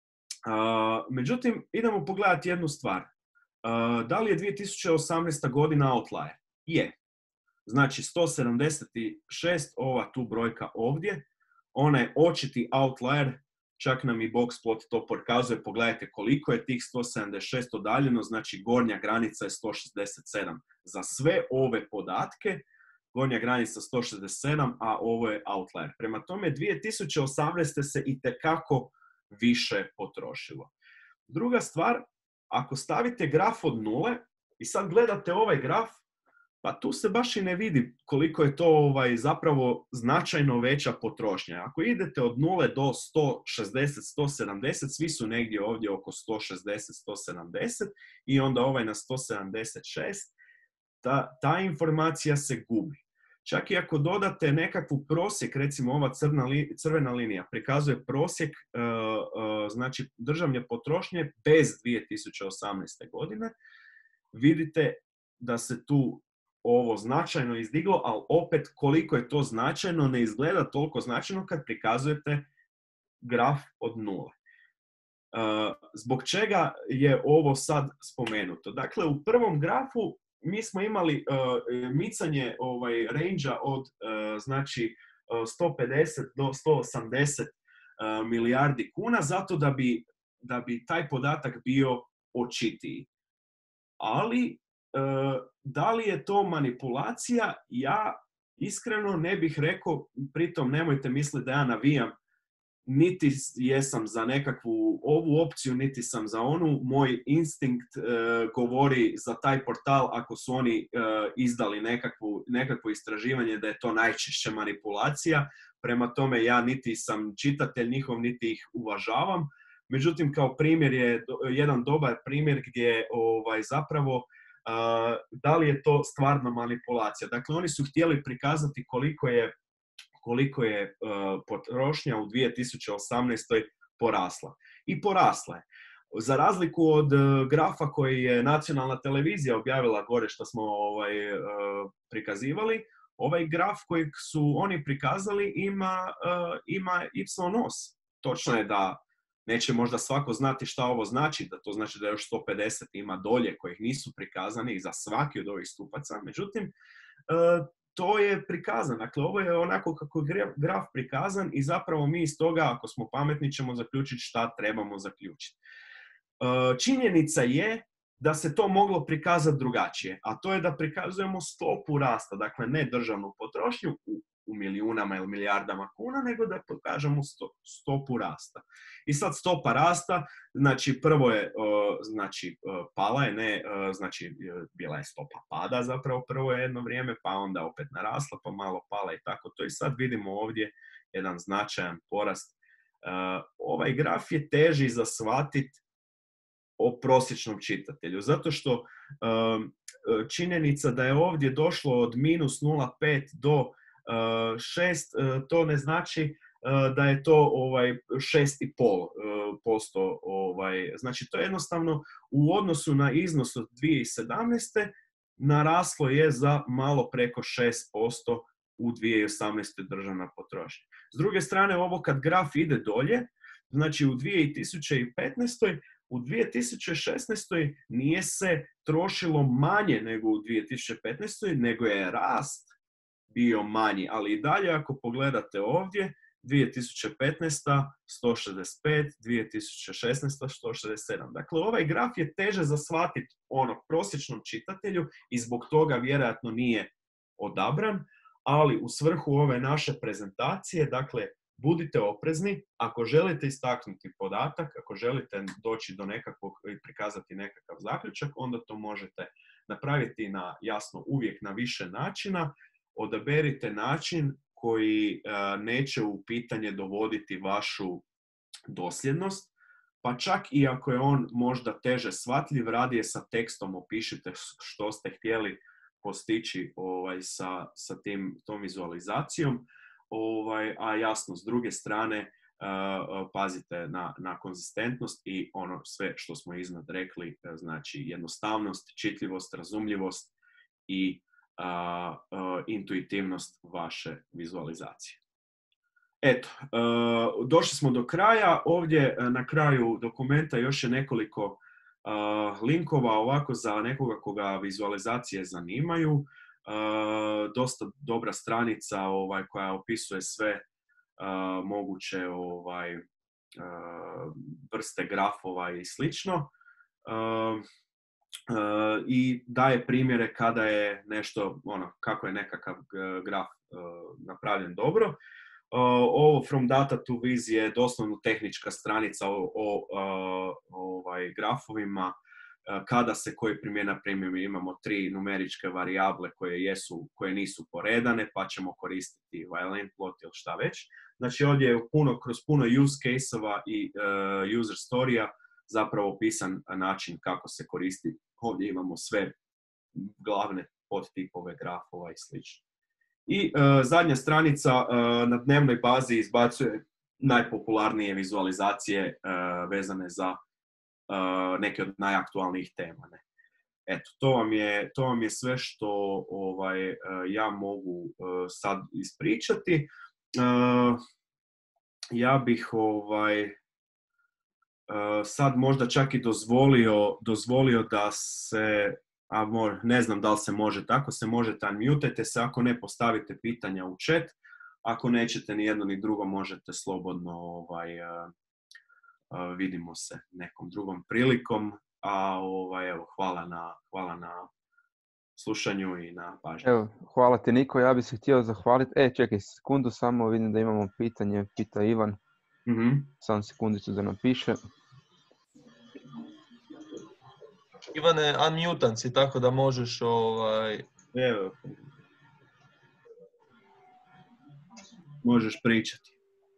Uh, međutim, idemo pogledati jednu stvar. Uh, da li je dvije tisuće osamnaesta. godina outlier? Je. Znači sto sedamdeset šest, ova tu brojka ovdje, ona je očiti outlier čak nam i Boxplot to pokazuje, pogledajte koliko je tih sto sedamdeset šest udaljeno, znači gornja granica je sto šezdeset sedam. Za sve ove podatke, gornja granica sto šezdeset sedam, a ovo je outlier. Prema tome, dvije tisuće osamnaeste se itekako više potrošilo. Druga stvar, ako stavite graf od nule i sad gledate ovaj graf, pa tu se baš i ne vidi koliko je to ovaj, zapravo značajno veća potrošnja. Ako idete od nule do sto šezdeset, sto sedamdeset, svi su negdje ovdje oko sto šezdeset, sto sedamdeset i onda ovaj na sto sedamdeset šest, ta, ta informacija se gubi. Čak i ako dodate nekakvu prosjek, recimo ova crna li, crvena linija prikazuje prosjek uh, uh, znači državne potrošnje bez dvije tisuće osamnaeste. godine, vidite da se tu ovo značajno izdiglo, ali opet koliko je to značajno ne izgleda toliko značajno kad prikazujete graf od nule. Uh, zbog čega je ovo sad spomenuto? Dakle, u prvom grafu mi smo imali uh, micanje ovaj, range-a od uh, znači, uh, sto pedeset do sto osamdeset uh, milijardi kuna zato da bi, da bi taj podatak bio očitiji. Ali uh, da li je to manipulacija? Ja iskreno ne bih rekao, pritom nemojte misliti da ja navijam, niti jesam za nekakvu ovu opciju, niti sam za onu. Moj instinkt uh, govori za taj portal ako su oni uh, izdali nekakvu, nekakvo istraživanje da je to najčešće manipulacija. Prema tome ja niti sam čitatelj njihov, niti ih uvažavam. Međutim, kao primjer je jedan dobar primjer gdje ovaj, zapravo uh, da li je to stvarno manipulacija. Dakle, oni su htjeli prikazati koliko je koliko je uh, potrošnja u dvije tisuće osamnaestoj. porasla. I porasla je. Za razliku od uh, grafa koji je nacionalna televizija objavila gore što smo ovaj, uh, prikazivali, ovaj graf koji su oni prikazali ima, uh, ima Y-os. Točno je da neće možda svako znati šta ovo znači, da to znači da još sto pedeset ima dolje kojih nisu prikazani za svaki od ovih stupaca. Međutim, uh, to je prikazano. Dakle, ovo je onako kako je graf prikazan i zapravo mi iz toga, ako smo pametni, ćemo zaključiti šta trebamo zaključiti. Činjenica je da se to moglo prikazati drugačije, a to je da prikazujemo stopu rasta, dakle ne državnu potrošnju u, u milijunama ili milijardama kuna, nego da pokažemo stopu rasta. I sad stopa rasta, znači prvo je, znači pala je, ne, znači bila je stopa pada zapravo prvo je jedno vrijeme, pa onda opet narasla, pa malo pala i tako to. I sad vidimo ovdje jedan značajan porast. Ovaj graf je teži za shvatiti o prosječnom čitatelju, zato što um, činjenica da je ovdje došlo od minus nula zarez pet do uh, šest, uh, to ne znači uh, da je to ovaj, šest zarez pet posto. Uh, ovaj, znači to je jednostavno u odnosu na iznos od dvije tisuće sedamnaeste. naraslo je za malo preko šest posto u dvije tisuće osamnaestoj. državna potrošnja. S druge strane, ovo kad graf ide dolje, znači u dvije tisuće petnaestoj. u dvije tisuće šesnaestoj. nije se trošilo manje nego u dvije tisuće petnaestoj. nego je rast bio manji. Ali i dalje ako pogledate ovdje, dvije tisuće petnaesta. sto šezdeset pet, dvije tisuće šesnaesta. sto šezdeset sedam. Dakle, ovaj graf je teže za shvatiti ono prosječnom čitatelju i zbog toga vjerojatno nije odabran, ali u svrhu ove naše prezentacije, dakle, budite oprezni, ako želite istaknuti podatak, ako želite doći do nekakvog i prikazati nekakav zaključak, onda to možete napraviti na, jasno, uvijek na više načina. Odaberite način koji uh, neće u pitanje dovoditi vašu dosljednost, pa čak i ako je on možda teže shvatljiv, radije sa tekstom opišite što ste htjeli postići ovaj, sa, sa tim, tom vizualizacijom. Ovaj, a jasno, s druge strane, uh, pazite na, na konzistentnost i ono sve što smo iznad rekli, znači jednostavnost, čitljivost, razumljivost i uh, uh, intuitivnost vaše vizualizacije. Eto, uh, došli smo do kraja. Ovdje uh, na kraju dokumenta još je nekoliko uh, linkova ovako za nekoga koga vizualizacije zanimaju. Uh, dosta dobra stranica ovaj, koja opisuje sve uh, moguće ovaj, vrste grafova i slično. I daje primjere kada je nešto, ono, kako je nekakav graf napravljen dobro. Ovo From Data to Viz je doslovno tehnička stranica o, o, o ovaj, grafovima, kada se koji primjer, na primjer imamo tri numeričke varijable koje, jesu, koje nisu poredane, pa ćemo koristiti violent plot ili šta već. Znači ovdje je puno, kroz puno use case-ova i uh, user storija zapravo opisan način kako se koristi. Ovdje imamo sve glavne podtipove grafova i slično. I uh, zadnja stranica uh, na dnevnoj bazi izbacuje najpopularnije vizualizacije uh, vezane za uh, neke od najaktualnijih tema. Ne? Eto, to vam je, to vam je sve što ovaj, uh, ja mogu uh, sad ispričati. Uh, ja bih ovaj, uh, sad možda čak i dozvolio, dozvolio da se, a mo, ne znam da li se može tako, se možete unmutete se, ako ne postavite pitanja u chat, ako nećete ni jedno ni drugo možete slobodno, ovaj, uh, uh, vidimo se nekom drugom prilikom, a ovaj, evo, hvala na, hvala na slušanju i na pažnju. Evo, hvala ti Niko, ja bih se htio zahvaliti. E, čekaj sekundu, samo vidim da imamo pitanje, pita Ivan. Mm-hmm. Sam sekundicu da napiše. Ivane, unmutan si, tako da možeš ovaj... Evo. Možeš pričati.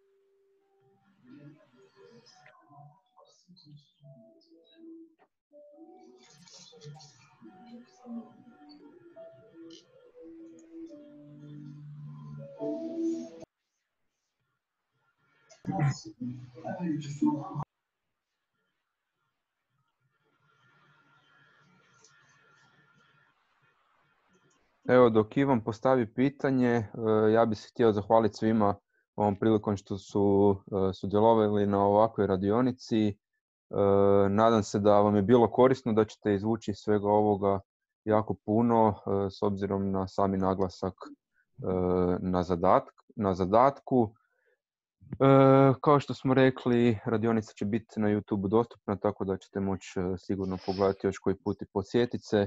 Evo, dok Ivan postavi pitanje, ja bih se htio zahvaliti svima ovom prilikom što su sudjelovali na ovakvoj radionici. Nadam se da vam je bilo korisno, da ćete izvući iz svega ovoga jako puno s obzirom na sami naglasak na, zadatk, na zadatku. Kao što smo rekli, radionica će biti na YouTube dostupna, tako da ćete moći sigurno pogledati još koji put i posjetiti se.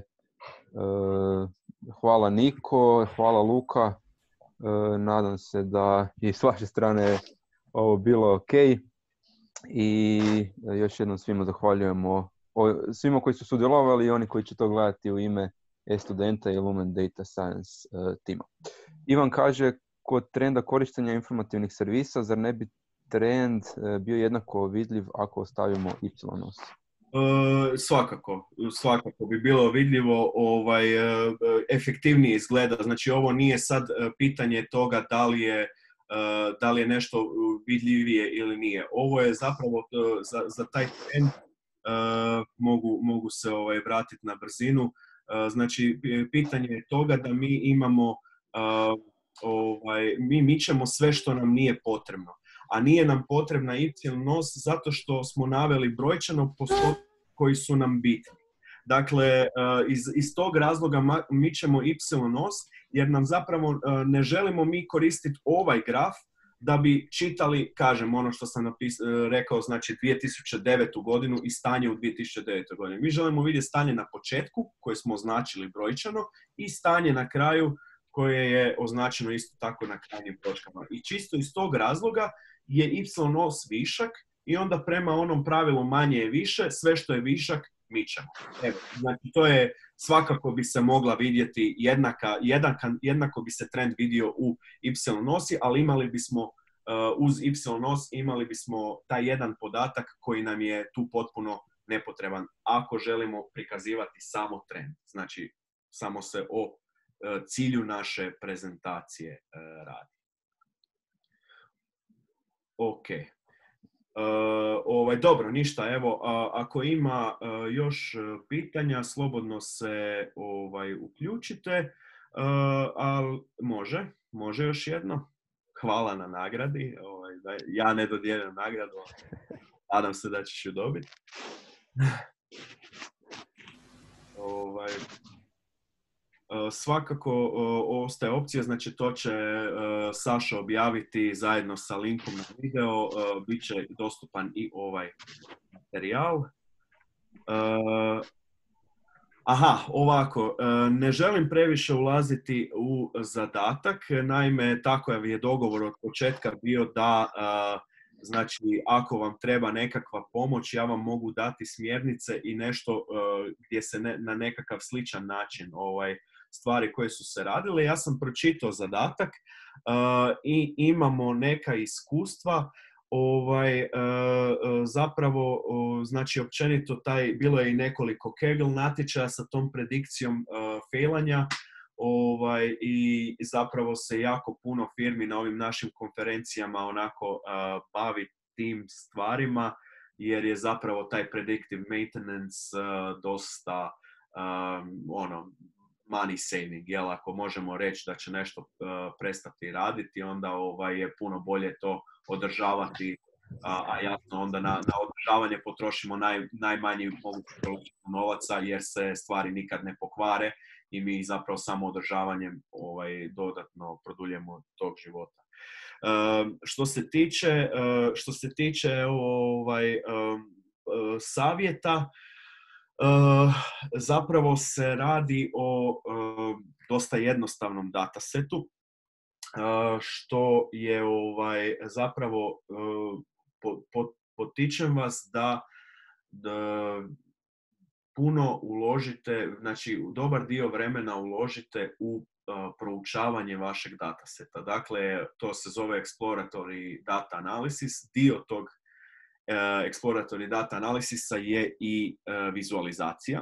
Hvala Niko, hvala Luka. Nadam se da i s vaše strane ovo bilo ok. I još jednom svima zahvaljujemo, svima koji su sudjelovali i oni koji će to gledati u ime e-studenta i Lumen Data Science tima. Ivan kaže, kod trenda korištenja informativnih servisa, zar ne bi trend bio jednako vidljiv ako ostavimo Y-os? Uh, svakako, svakako bi bilo vidljivo, ovaj, uh, efektivnije izgleda. Znači ovo nije sad uh, pitanje toga da li je, uh, da li je nešto vidljivije ili nije. Ovo je zapravo uh, za, za taj trend uh, mogu, mogu se ovaj, vratiti na brzinu. Uh, znači pitanje je toga da mi imamo, uh, ovaj, mi mičemo sve što nam nije potrebno. A nije nam potrebna Y-nos zato što smo naveli brojčano postotak koji su nam bitni. Dakle, iz, iz tog razloga mičemo Y-nos jer nam zapravo ne želimo mi koristiti ovaj graf da bi čitali, kažem, ono što sam napis, rekao, znači dvije tisuće devetu godinu i stanje u dvije tisuće devetoj godini. Mi želimo vidjeti stanje na početku koje smo označili brojčano i stanje na kraju koje je označeno isto tako na krajnjim točkama. I čisto iz tog razloga je Y-nos višak i onda prema onom pravilu manje je više, sve što je višak mičemo. Evo, znači to je, svakako bi se mogla vidjeti jednaka, jednaka, jednako bi se trend vidio u Y-nosi, ali imali bismo uh, uz Y-nos imali bismo taj jedan podatak koji nam je tu potpuno nepotreban ako želimo prikazivati samo trend. Znači samo se o uh, cilju naše prezentacije uh, radi. Ok. Uh, ovaj, dobro, ništa, evo, a, ako ima uh, još pitanja, slobodno se ovaj, uključite, uh, ali može, može još jedno. Hvala na nagradi, ovaj, da, ja ne dodijelim nagradu, nadam se da ćeš ju dobiti. ovaj, uh, svakako uh, ostaje opcija, znači to će uh, Saša objaviti zajedno sa linkom na video, uh, bit će dostupan i ovaj materijal. Uh, aha, ovako, ne želim previše ulaziti u zadatak, naime takav je dogovor od početka bio da znači ako vam treba nekakva pomoć, ja vam mogu dati smjernice i nešto gdje se ne, na nekakav sličan način ovaj, stvari koje su se radile. Ja sam pročitao zadatak i imamo neka iskustva. Ovaj, zapravo, znači općenito taj, bilo je i nekoliko Kaggle natječaja sa tom predikcijom failanja, ovaj, i zapravo se jako puno firmi na ovim našim konferencijama onako bavi tim stvarima, jer je zapravo taj predictive maintenance dosta ono, money saving, jel? Ako možemo reći da će nešto uh, prestati raditi, onda ovaj, je puno bolje to održavati, a, a jasno onda na, na održavanje potrošimo naj, najmanji mogući novaca, jer se stvari nikad ne pokvare i mi zapravo samo održavanjem ovaj, dodatno produljujemo tog života. Uh, što se tiče, uh, što se tiče ovaj, uh, uh, savjeta, Uh, zapravo se radi o uh, dosta jednostavnom datasetu, uh, što je ovaj, zapravo uh, po, po, potičem vas da, da puno uložite, znači dobar dio vremena uložite u uh, proučavanje vašeg dataseta. Dakle, to se zove exploratory data analysis. Dio tog Uh, exploratory data analisisa je i uh, vizualizacija.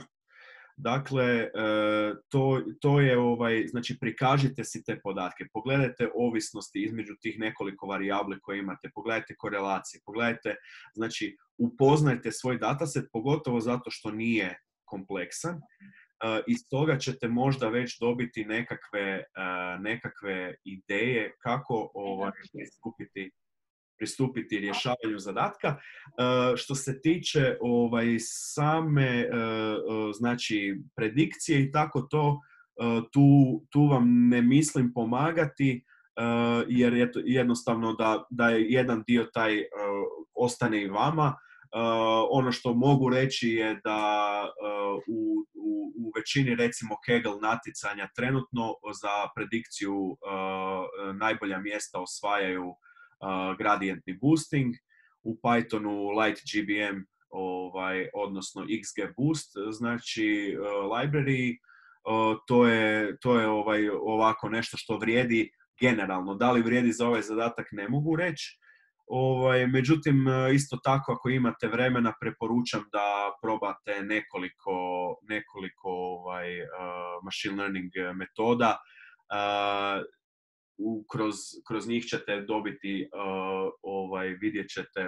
Dakle, uh, to, to je, ovaj, znači prikažite si te podatke, pogledajte ovisnosti između tih nekoliko varijabli koje imate, pogledajte korelacije, pogledajte, znači upoznajte svoj dataset, pogotovo zato što nije kompleksan. Uh, iz toga ćete možda već dobiti nekakve, uh, nekakve ideje kako ovaj, pristupiti pristupiti rješavanju zadatka. Uh, što se tiče ovaj, same uh, znači, predikcije i tako to, uh, tu, tu vam ne mislim pomagati, uh, jer je jednostavno da, da je jedan dio taj uh, ostane i vama. Uh, ono što mogu reći je da uh, u, u, u većini recimo Kaggle natjecanja trenutno za predikciju uh, najbolja mjesta osvajaju Uh, gradientni boosting, u Pythonu LightGBM, ovaj, odnosno XGBoost, znači uh, library, uh, to je, to je ovaj, ovako nešto što vrijedi generalno. Da li vrijedi za ovaj zadatak ne mogu reći. Ovaj, međutim, isto tako ako imate vremena preporučam da probate nekoliko, nekoliko ovaj, uh, machine learning metoda. Uh, U, kroz, kroz njih ćete dobiti, uh, ovaj, vidjet ćete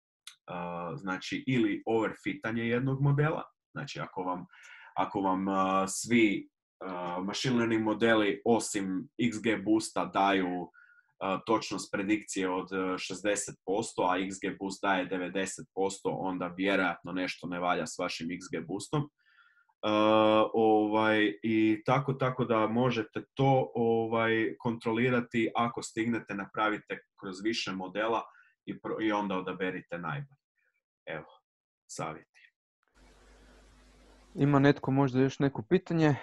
uh, znači, ili overfitanje jednog modela, znači ako vam, ako vam uh, svi uh, machine learning modeli osim XGBoosta daju uh, točnost predikcije od šezdeset posto, a XGBoost daje devedeset posto, onda vjerojatno nešto ne valja s vašim XGBoostom. Uh, ovaj, i tako, tako da možete to ovaj, kontrolirati ako stignete, napravite kroz više modela i, pro, i onda odaberite najbolje. Evo, savjeti. Ima netko možda još neko pitanje?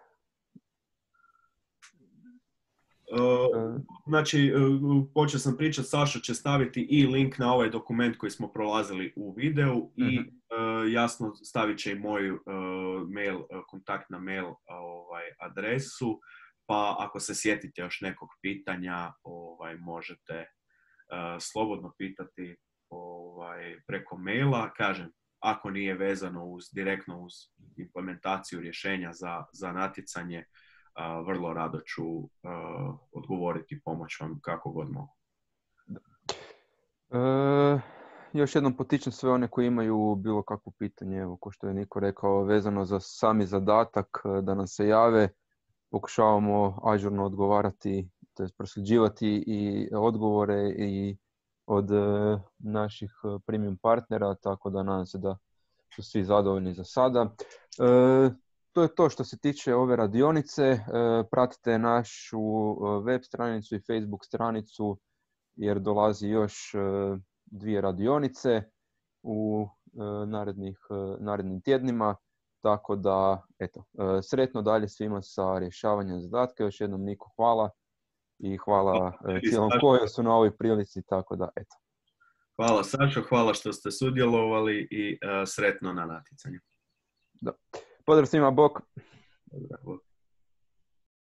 Uh, znači, uh, počeo sam pričati, Saša će staviti i link na ovaj dokument koji smo prolazili u videu uh-huh. i uh, jasno stavit će i moju uh, mail, uh, kontaktna mail uh, ovaj, adresu, pa ako se sjetite još nekog pitanja, ovaj, možete uh, slobodno pitati ovaj, preko maila. Kažem, ako nije vezano uz, direktno uz implementaciju rješenja za, za natjecanje, Uh, vrlo rado ću uh, odgovoriti i pomoći vam kako god mogu. E, još jednom potičem sve one koji imaju bilo kakvo pitanje, evo, ko što je Niko rekao, vezano za sami zadatak, da nam se jave. Pokušavamo ažurno odgovarati, to jest prosljeđivati i odgovore i od uh, naših premium partnera, tako da nadam se da su svi zadovoljni za sada. E, to je to što se tiče ove radionice. Pratite našu web stranicu i Facebook stranicu jer dolazi još dvije radionice u narednih, narednim tjednima. Tako da, eto, sretno dalje svima sa rješavanjem zadatka. Još jednom Niko hvala i hvala cijelom Kojosu na ovoj prilici. Tako da, eto. Hvala Sašo, hvala što ste sudjelovali i uh, sretno na natjecanju. Da. Pozdrav svima, bok. Pozdrav, bok.